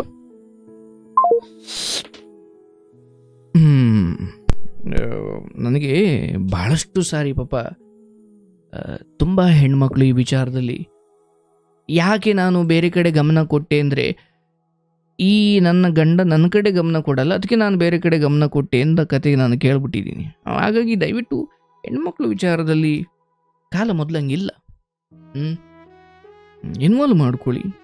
ನನಗೆ ಭಾಳಷ್ಟು ಸಾರಿ ಪಾಪ ತುಂಬ ಹೆಣ್ಮಕ್ಳು ಈ ವಿಚಾರದಲ್ಲಿ ಯಾಕೆ ನಾನು ಬೇರೆ ಕಡೆ ಗಮನ ಕೊಟ್ಟೆ ಅಂದರೆ, ಈ ನನ್ನ ಗಂಡ ನನ್ನ ಕಡೆ ಗಮನ ಕೊಡಲ್ಲ, ಅದಕ್ಕೆ ನಾನು ಬೇರೆ ಕಡೆ ಗಮನ ಕೊಟ್ಟೆ ಅಂತ ಕತೆ ನಾನು ಕೇಳ್ಬಿಟ್ಟಿದ್ದೀನಿ. ಹಾಗಾಗಿ ದಯವಿಟ್ಟು ಹೆಣ್ಮಕ್ಳು ವಿಚಾರದಲ್ಲಿ ಕಾಲ ಮೊದಲಂಗಿಲ್ಲ, ಇನ್ವಾಲ್ವ್ ಮಾಡ್ಕೊಳ್ಳಿ.